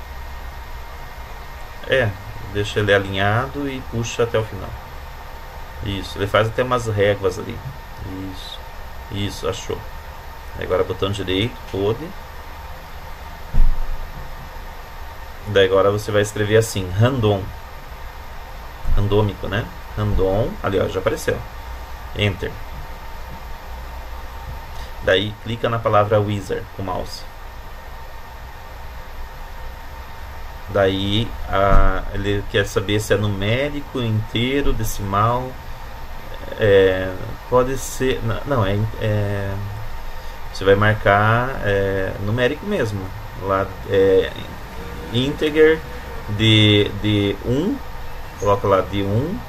Deixa ele alinhado e puxa até o final. Isso, ele faz até umas réguas ali. Isso, achou. Agora botão direito, Code. Daí agora você vai escrever assim, random. Randômico, né? Random, ali ó, já apareceu. Enter. Daí clica na palavra wizard com o mouse. Daí ele quer saber se é numérico, inteiro, decimal. Pode ser. Não, você vai marcar numérico mesmo. Lá integer de 1. Coloca lá de 1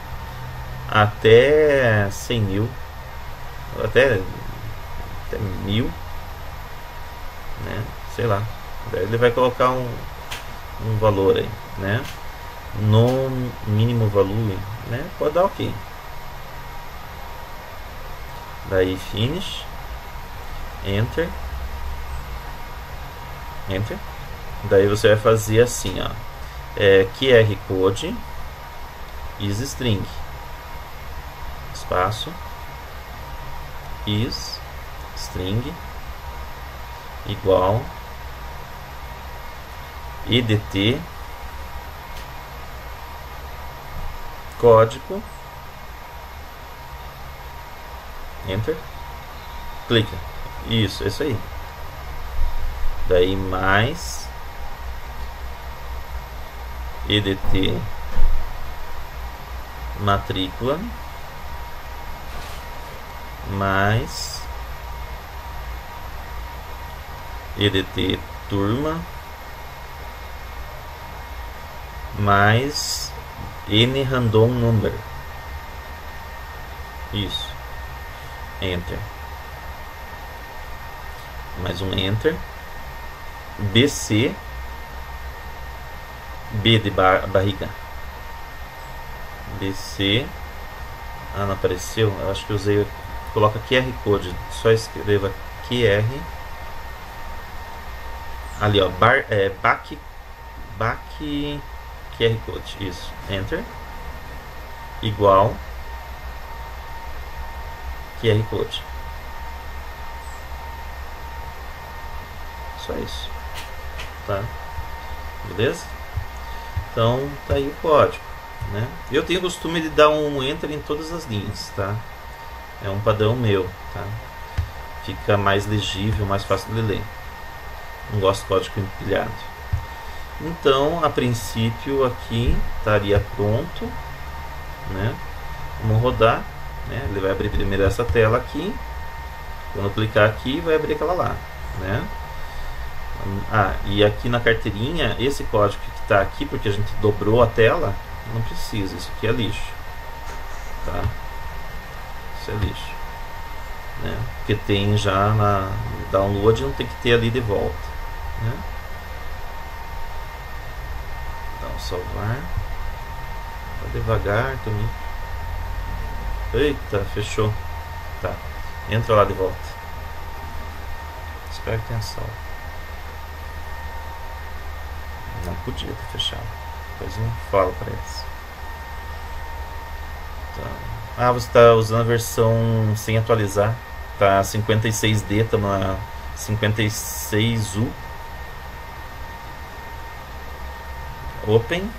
até 100 mil. Até 1000. Né? Sei lá. Daí ele vai colocar um valor aí, né? No mínimo valor, né? Pode dar OK. Daí finish, enter. Daí você vai fazer assim, ó, QR Code is string, espaço, is string igual edt código Enter. Clica. Isso aí. Daí mais EDT matrícula mais EDT turma mais N random number. Isso. Enter. Mais um Enter. BC. B de barriga. BC. Ah, não apareceu. Eu acho que usei. Coloca QR Code. Só escreva QR. Ali, ó. Back QR Code. Isso. Enter. Igual. QR Code. Só isso. Tá? Beleza? Então, tá aí o código, né? Eu tenho o costume de dar um Enter em todas as linhas, tá? É um padrão meu, tá? Fica mais legível, mais fácil de ler. Não gosto de código empilhado. Então, a princípio aqui estaria pronto, né? Vamos rodar, né? Ele vai abrir primeiro essa tela aqui. Quando eu clicar aqui, vai abrir aquela lá, né? Ah, e aqui na carteirinha, esse código que está aqui, porque a gente dobrou a tela, não precisa, isso aqui é lixo, tá? Isso é lixo, né? Porque tem já na download, não tem que ter ali de volta, né? Então, salvar. Vai devagar também. Eita, fechou. Tá, entra lá de volta. Espero que tenha salvo. Não podia ter fechado. Depois eu falo para eles. Então, ah, você está usando a versão sem atualizar. Tá 56D, está na 56U. Open.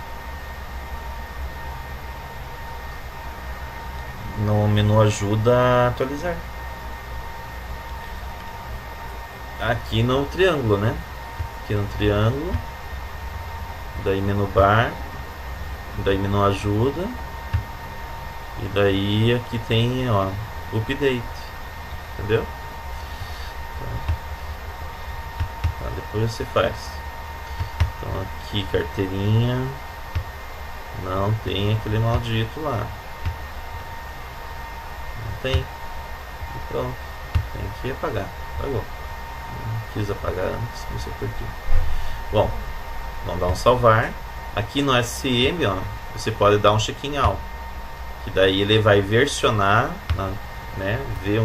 No menu ajuda a atualizar. Aqui no triângulo, né? Aqui no triângulo. Daí menu bar. Daí menu ajuda. E daí aqui tem, ó, update. Entendeu? Tá, depois você faz. Então aqui carteirinha. Não tem aquele maldito lá. Não tem. E pronto. Tem que apagar. Apagou. Não quis apagar antes, não sei porquê. Bom, vamos dar um salvar. Aqui no SCM, ó, você pode dar um check-in all. Que daí ele vai versionar, né,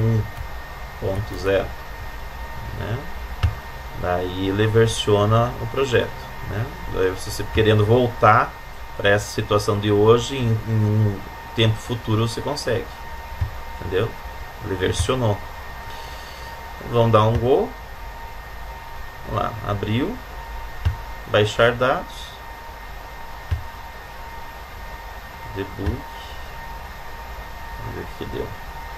V1.0, né? Daí ele versiona o projeto, né? Daí você querendo voltar para essa situação de hoje, em um tempo futuro você consegue, entendeu? Ele versionou. Vamos dar um go. Vamos lá, abriu, baixar dados, debug, vamos ver o que deu.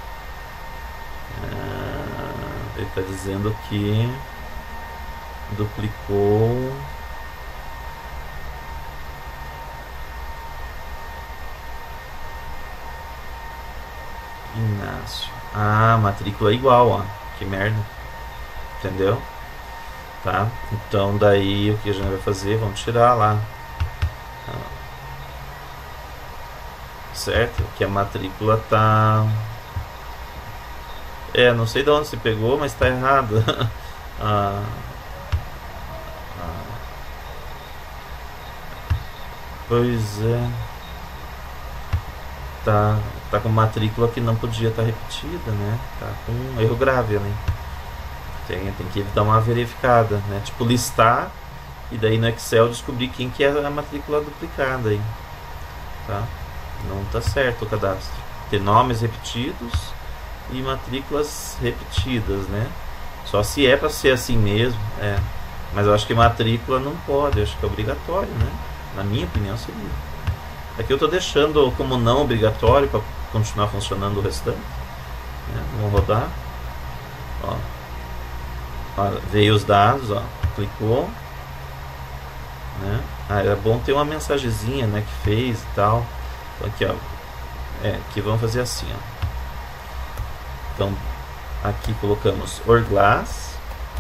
Ele está dizendo que duplicou Inácio. Ah, matrícula é igual, ó. Que merda. Entendeu? Tá? Então daí o que a gente vai fazer? Vamos tirar lá. Certo? Que a matrícula tá... não sei de onde você pegou, mas tá errado. Pois é. Tá com matrícula que não podia estar repetida, né? Tá com um erro grave, né? Tem que dar uma verificada, né? Tipo, listar e daí no Excel descobrir quem que é a matrícula duplicada aí, tá? Não tá certo o cadastro. Ter nomes repetidos e matrículas repetidas, né? Só se é para ser assim mesmo, mas eu acho que matrícula não pode, eu acho que é obrigatório, né? Na minha opinião seria. Aqui eu tô deixando como não obrigatório para continuar funcionando o restante, né? Vamos rodar, ó. Veio os dados, ó, clicou, né? Era bom ter uma mensagenzinha, né, que fez e tal. Então aqui, ó, aqui vamos fazer assim, ó. Então aqui colocamos OR-GLASS,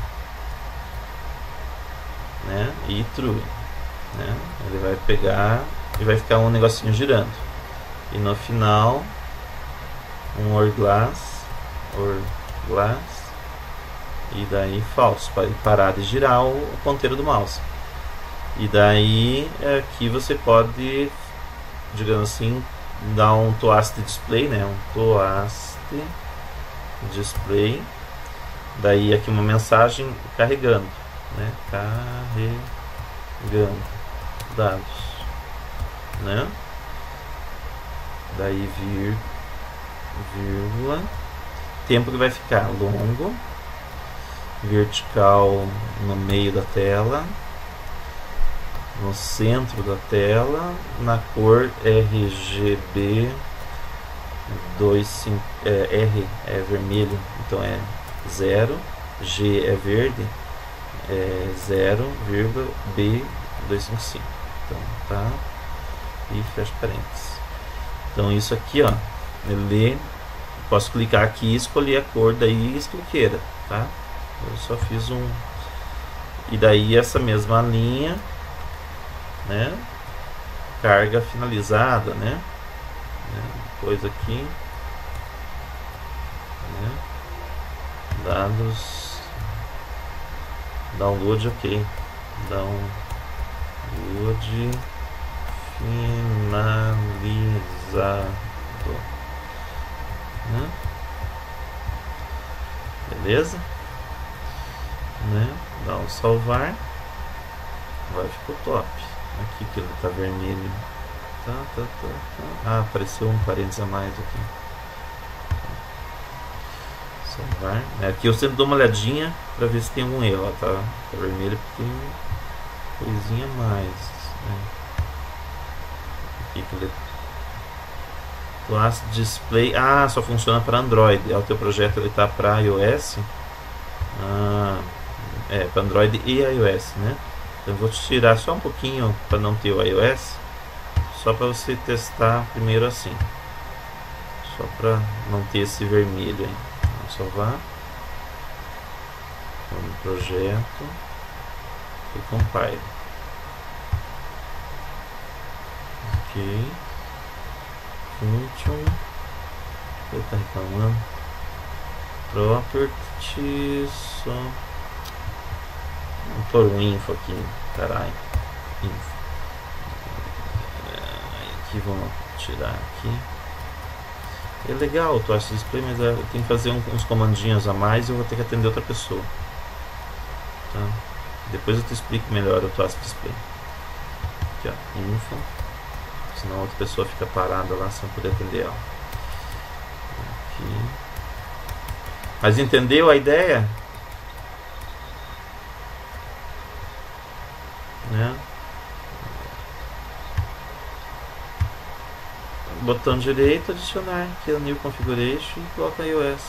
né, e true, né? Ele vai pegar e vai ficar um negocinho girando, e no final um OR-GLASS, e daí falso, para ele parar de girar o ponteiro do mouse. E daí aqui você pode, digamos assim, dar um toast display, né? Um toast display. Daí aqui uma mensagem carregando, né? Carregando dados, né? Daí vírgula, tempo que vai ficar longo, vertical no meio da tela, no centro da tela, na cor RGB 25, R é vermelho, então é 0, G é verde, é 0,B255. Então tá, e fecha parênteses. Então isso aqui, ó, ele posso clicar aqui e escolher a cor daí que eu queira, tá? Eu só fiz um, e daí essa mesma linha, né, carga finalizada, né, depois aqui, né, dados, download, ok, download finalizado, né? Beleza, né? Dá um salvar, agora ficou top. Aqui que ele tá vermelho, ah, apareceu um parênteses a mais aqui. Salvar, aqui eu sempre dou uma olhadinha para ver se tem algum erro, ó, tá vermelho porque tem coisinha a mais, né? Aqui que ele Class Display, só funciona para Android. O teu projeto ele tá para iOS, para Android e iOS, né? Então eu vou tirar só um pouquinho para não ter o iOS, só para você testar primeiro assim, só para não ter esse vermelho aí. Vamos salvar, vamos no projeto e compile. Ok, function, ele está reclamando, properties, só vamos pôr um info aqui, caralho, info. Aqui vamos tirar aqui. É legal o Toast Display, mas eu tenho que fazer uns comandinhos a mais e eu vou ter que atender outra pessoa, tá? Depois eu te explico melhor o Toast Display. Aqui, ó, info, senão a outra pessoa fica parada lá sem poder atender ela. Aqui. Mas entendeu a ideia? Né? Botão direito, adicionar, aqui é New Configuration e coloca iOS.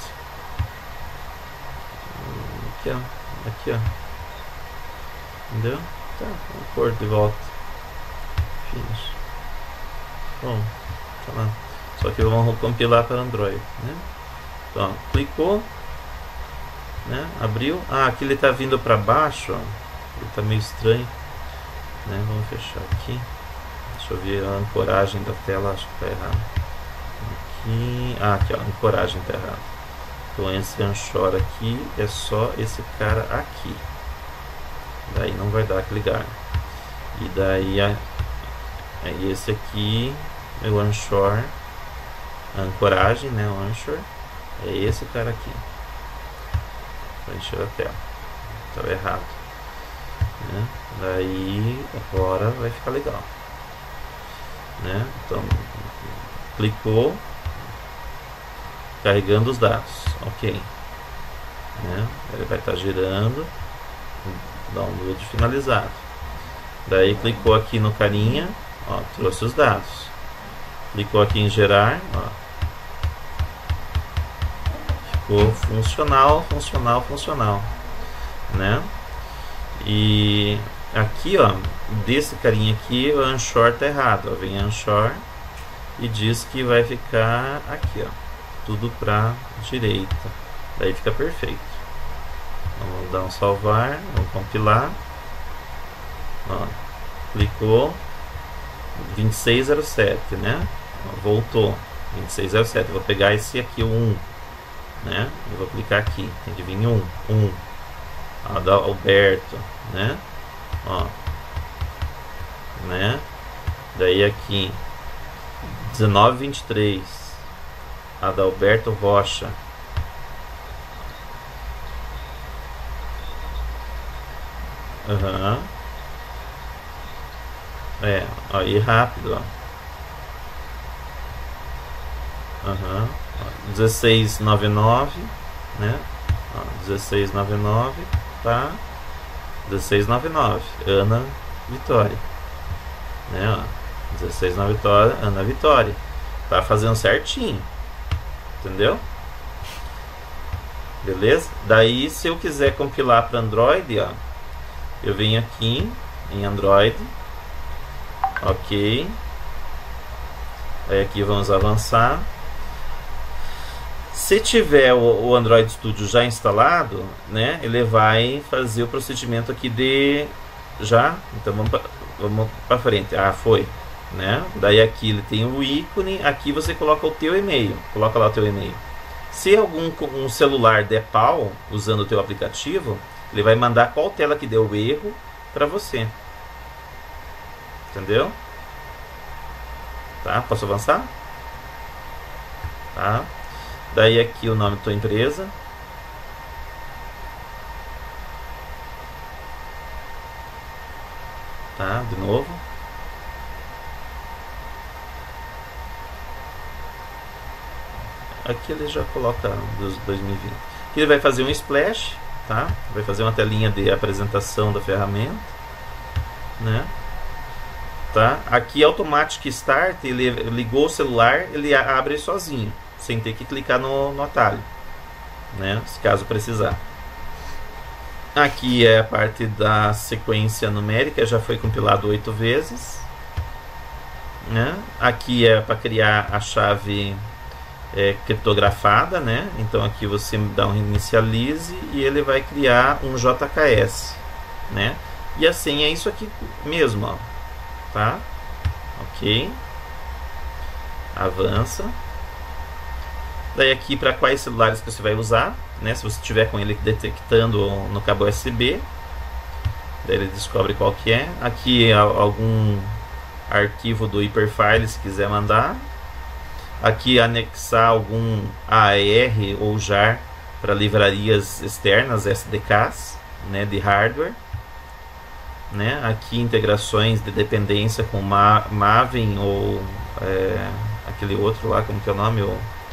Aqui, ó. Aqui, ó. Entendeu? Tá, vamos pôr de volta. Finish. Bom, tá lá. Só que vamos compilar para Android, né? Então, clicou, né? Abriu. Aqui ele tá vindo para baixo, ó. Ele tá meio estranho, né? Vamos fechar aqui. Deixa eu ver a ancoragem da tela, acho que tá errado. Aqui, aqui, ó, a ancoragem tá errada. Então esse onshore aqui é só esse cara aqui. Daí não vai dar aquele lugar. E daí esse aqui é o onshore, a ancoragem, né, o onshore é esse cara aqui. Para encher a tela. Estava errado, né? Daí agora vai ficar legal, né? Então clicou, carregando os dados, ok, né? Ele vai estar girando, download finalizado. Daí clicou aqui no carinha, ó, trouxe os dados. Clicou aqui em gerar, ó, ficou funcional, funcional, funcional, né? E aqui, ó, desse carinha aqui, o Anchor tá errado, ó. Vem Anchor e diz que vai ficar aqui, ó, tudo pra direita. Daí fica perfeito. Vamos dar um salvar, vamos compilar. Ó, clicou 2607, né? Ó, voltou 2607. Eu vou pegar esse aqui, o 1, né? Eu vou clicar aqui, tem que vir 1. Ó, da Alberto, né? Ó, né? Daí aqui 1923, Adalberto Rocha. Aham. É, aí rápido, ó. Aham. 1699, né? Ó, 1699, tá? 1699, Ana Vitória, né? Ó, 1699, Ana Vitória. Tá fazendo certinho, entendeu? Beleza? Daí, se eu quiser compilar para Android, ó, eu venho aqui em Android, ok. Aí aqui vamos avançar. Se tiver o Android Studio já instalado, né, ele vai fazer o procedimento aqui de já. Então vamos para frente. Ah, foi, né? Daí aqui ele tem o ícone. Aqui você coloca o teu e-mail. Coloca lá o teu e-mail. Se um celular der pau usando o teu aplicativo, ele vai mandar qual tela que deu o erro para você. Entendeu? Tá? Posso avançar? Tá? Daí aqui o nome da tua empresa. Tá? De novo. Aqui ele já coloca dos 2020. Aqui ele vai fazer um splash, tá? Vai fazer uma telinha de apresentação da ferramenta, né? Tá? Aqui Automatic Start, ele ligou o celular, ele abre sozinho, sem ter que clicar no atalho, né? Se caso precisar. Aqui é a parte da sequência numérica, já foi compilado 8 vezes, né? Aqui é para criar a chave criptografada, né? Então aqui você dá um inicialize e ele vai criar um JKS, né? E a senha é isso aqui mesmo, ó. Tá? Ok. Avança. Daí aqui para quais celulares que você vai usar, né? Se você tiver com ele detectando no cabo USB, daí ele descobre qual que é. Aqui algum arquivo do Hyperfile se quiser mandar. Aqui anexar algum AR ou JAR para livrarias externas, SDKs, né, de hardware. Né? Aqui integrações de dependência com Maven ou aquele outro lá, como que é o nome?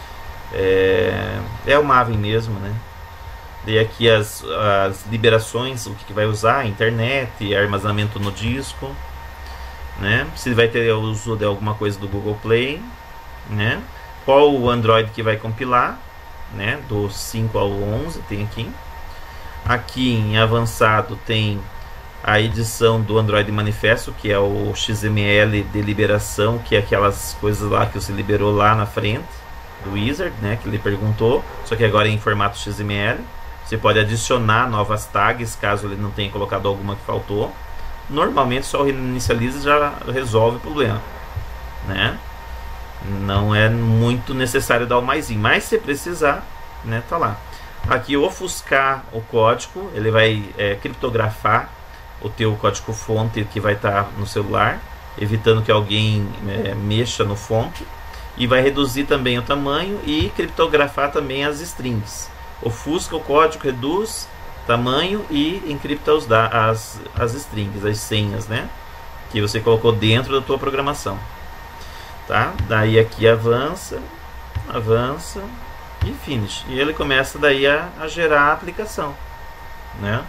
É o Maven mesmo, né? E aqui as liberações, o que vai usar, internet, armazenamento no disco, né? Se vai ter o uso de alguma coisa do Google Play, né? Qual o Android que vai compilar, né? Do 5 ao 11 tem aqui. Aqui em avançado tem a edição do Android Manifesto, que é o XML de liberação, que é aquelas coisas lá que você liberou lá na frente do Wizard, né, que ele perguntou, só que agora é em formato XML. Você pode adicionar novas tags caso ele não tenha colocado alguma que faltou. Normalmente só o inicializa já resolve o problema, né? Não é muito necessário dar o maisinho, mas se precisar, né, tá lá. Aqui ofuscar o código, ele vai criptografar o teu código fonte que vai estar no celular, evitando que alguém mexa no fonte, e vai reduzir também o tamanho e criptografar também as strings. Ofusca o código, reduz tamanho e encripta as strings, as senhas, né, que você colocou dentro da tua programação, tá? Daí aqui avança e finish, e ele começa daí a gerar a aplicação, né?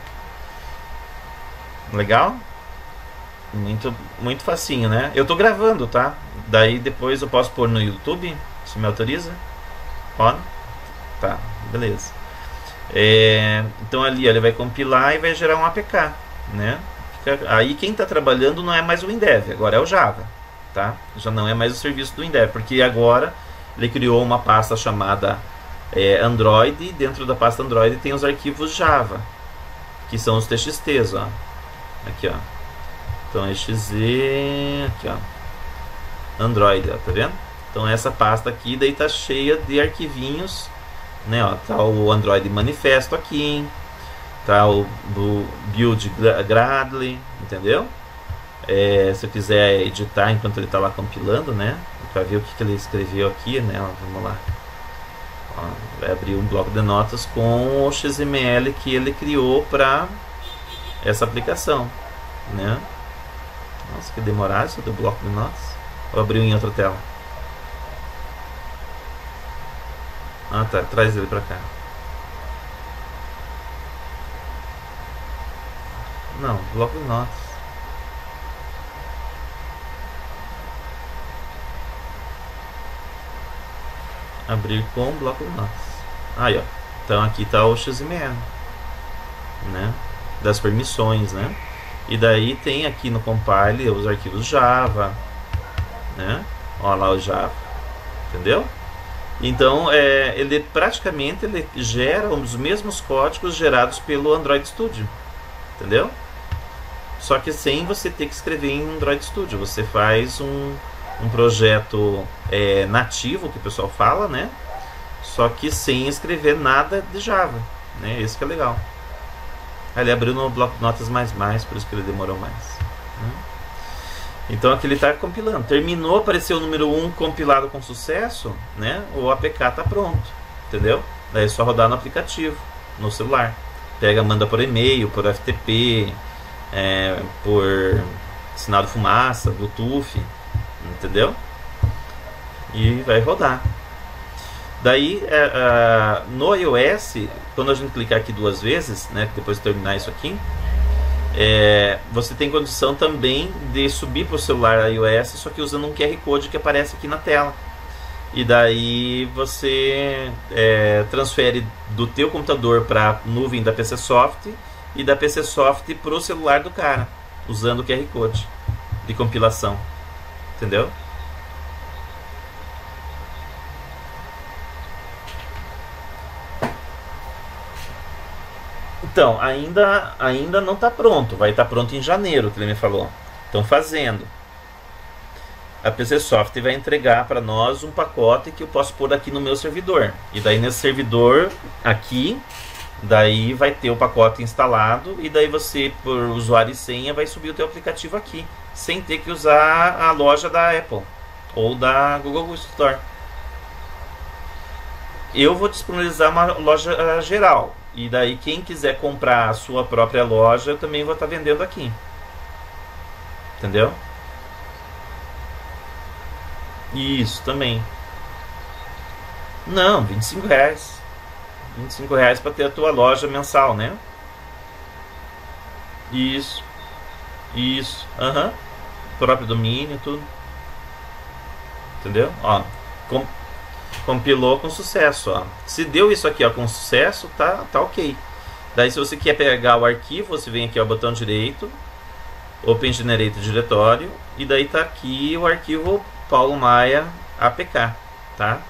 Legal? Muito facinho, né? Eu tô gravando, tá? Daí depois eu posso pôr no YouTube, se me autoriza? Pode? Tá, beleza. Então ali ele vai compilar e vai gerar um APK, né? Aí quem está trabalhando não é mais o WinDev, agora é o Java, tá? Já não é mais o serviço do WinDev, porque agora ele criou uma pasta chamada Android, e dentro da pasta Android tem os arquivos Java, que são os TXTs, ó. Aqui, ó. Então exe, aqui, ó. Android, ó, tá vendo? Então essa pasta aqui daí tá cheia de arquivinhos, né, ó, tá o Android Manifesto aqui, tá o build Gradle, entendeu? Se eu quiser editar enquanto ele tá lá compilando, né, para ver o que ele escreveu aqui, né, ó, vamos lá. Ó, vai abrir um bloco de notas com o XML que ele criou para essa aplicação, né? Nossa, que demorado isso do bloco de notas. Vou abrir em outra tela. Ah, tá, traz ele pra cá. Não, bloco de notas. Abrir com bloco de notas. Aí, ó. Então aqui tá o XML, né? Das permissões, né? E daí tem aqui no compile os arquivos Java, né? Olha lá o Java, entendeu? Então ele praticamente gera os mesmos códigos gerados pelo Android Studio, entendeu? Só que sem você ter que escrever em Android Studio, você faz um projeto nativo, que o pessoal fala, né? Só que sem escrever nada de Java, né? Isso que é legal. Ele abriu no bloco de notas mais, por isso que ele demorou mais, né? Então aqui ele está compilando. Terminou, apareceu o número 1 compilado com sucesso, né? O APK está pronto, entendeu? Daí é só rodar no aplicativo, no celular. Pega, manda por e-mail, por FTP, por sinal de fumaça, Bluetooth, entendeu? E vai rodar. Daí no iOS, quando a gente clicar aqui 2 vezes, né? Depois de terminar isso aqui, você tem condição também de subir para o celular iOS, só que usando um QR Code que aparece aqui na tela. E daí você transfere do teu computador para a nuvem da PCSoft e da PCSoft para o celular do cara, usando o QR Code de compilação, entendeu? Então, ainda não está pronto. Vai estar pronto em janeiro, que ele me falou. Estão fazendo. A PCSoft vai entregar para nós um pacote que eu posso pôr aqui no meu servidor. E daí nesse servidor aqui, daí vai ter o pacote instalado. E daí você, por usuário e senha, vai subir o teu aplicativo aqui, sem ter que usar a loja da Apple ou da Google Store. Eu vou disponibilizar uma loja geral. E daí quem quiser comprar a sua própria loja, eu também vou estar vendendo aqui. Entendeu? Isso, também. Não, R$25. R$25 para ter a tua loja mensal, né? Isso. Isso. Aham. Próprio domínio, tudo. Entendeu? Ó, compilou com sucesso, ó. Se deu isso aqui, ó, com sucesso, tá ok. Daí se você quer pegar o arquivo, você vem aqui, ó, botão direito, Open Generate Diretório, e daí tá aqui o arquivo Paulo Maia APK, tá?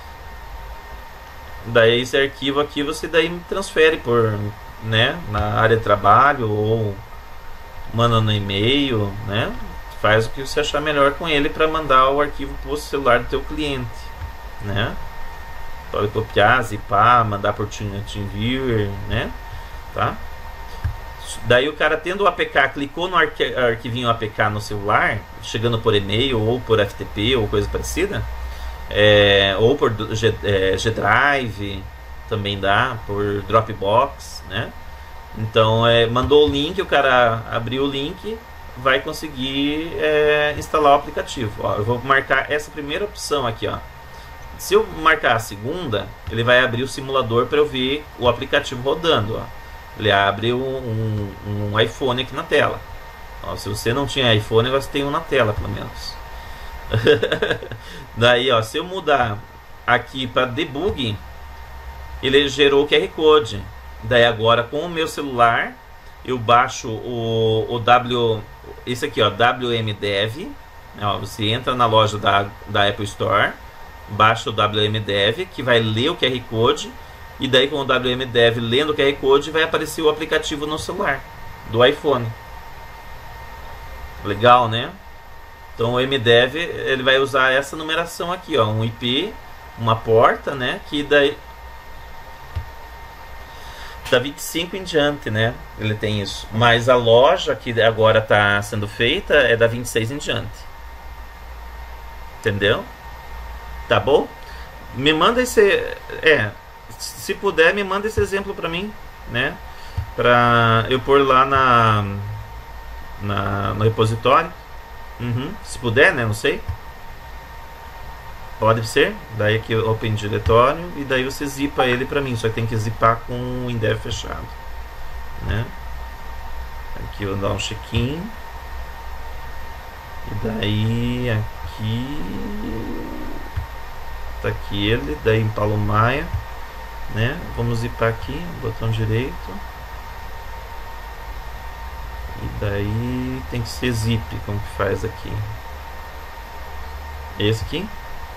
Daí esse arquivo aqui você daí transfere por, né, na área de trabalho ou manda no e-mail, né? Faz o que você achar melhor com ele para mandar o arquivo pro celular do teu cliente, né? Pode copiar, zipar, mandar por TeamViewer, né? Tá? Daí o cara tendo o APK, clicou no arquivinho APK no celular, chegando por e-mail ou por FTP ou coisa parecida, ou por G-Drive, também dá, por Dropbox, né? Então mandou o link, o cara abriu o link, vai conseguir instalar o aplicativo. Ó, eu vou marcar essa primeira opção aqui, ó. Se eu marcar a segunda, ele vai abrir o simulador para eu ver o aplicativo rodando, ó. Ele abre um iPhone aqui na tela. Ó, se você não tinha iPhone, você tem um na tela, pelo menos. Daí, ó, se eu mudar aqui para debug, ele gerou o QR Code. Daí agora com o meu celular eu baixo o esse aqui, ó, WMDev. Ó, você entra na loja da Apple Store, baixa o WMDev, que vai ler o QR Code, e daí com o WMDev lendo o QR Code vai aparecer o aplicativo no celular do iPhone. Legal, né? Então o MDev ele vai usar essa numeração aqui, ó, um IP, uma porta, né? Que daí da 25 em diante, né? Ele tem isso. Mas a loja que agora está sendo feita é da 26 em diante. Entendeu? Tá bom? Me manda esse, se puder, me manda esse exemplo para mim, né? Para eu pôr lá no repositório. Se puder, né? Não sei. Pode ser. Daí aqui Open Diretório e daí você zipa ele para mim. Só que tem que zipar com o Endeavor fechado, né? Aqui eu vou dar um check-in. E daí aqui tá aqui ele, daí em Paulo Maia, né? Vamos zipar aqui, botão direito. E daí tem que ser zip, como que faz aqui? Esse aqui?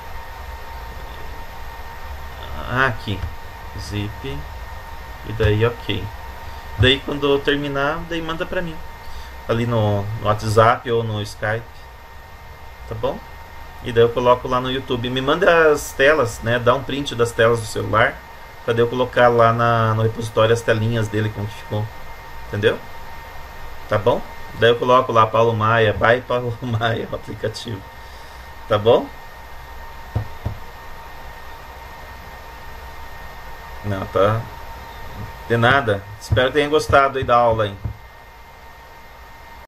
Aqui, zip. E daí ok. Daí quando eu terminar, daí manda pra mim ali no WhatsApp ou no Skype, tá bom? E daí eu coloco lá no YouTube. Me manda as telas, né? Dá um print das telas do celular pra daí eu colocar lá no repositório as telinhas dele, como que ficou, entendeu? Tá bom? Daí eu coloco lá Paulo Maia, by Paulo Maia, o aplicativo. Tá bom? Não, tá. De nada. Espero que tenham gostado aí da aula, hein?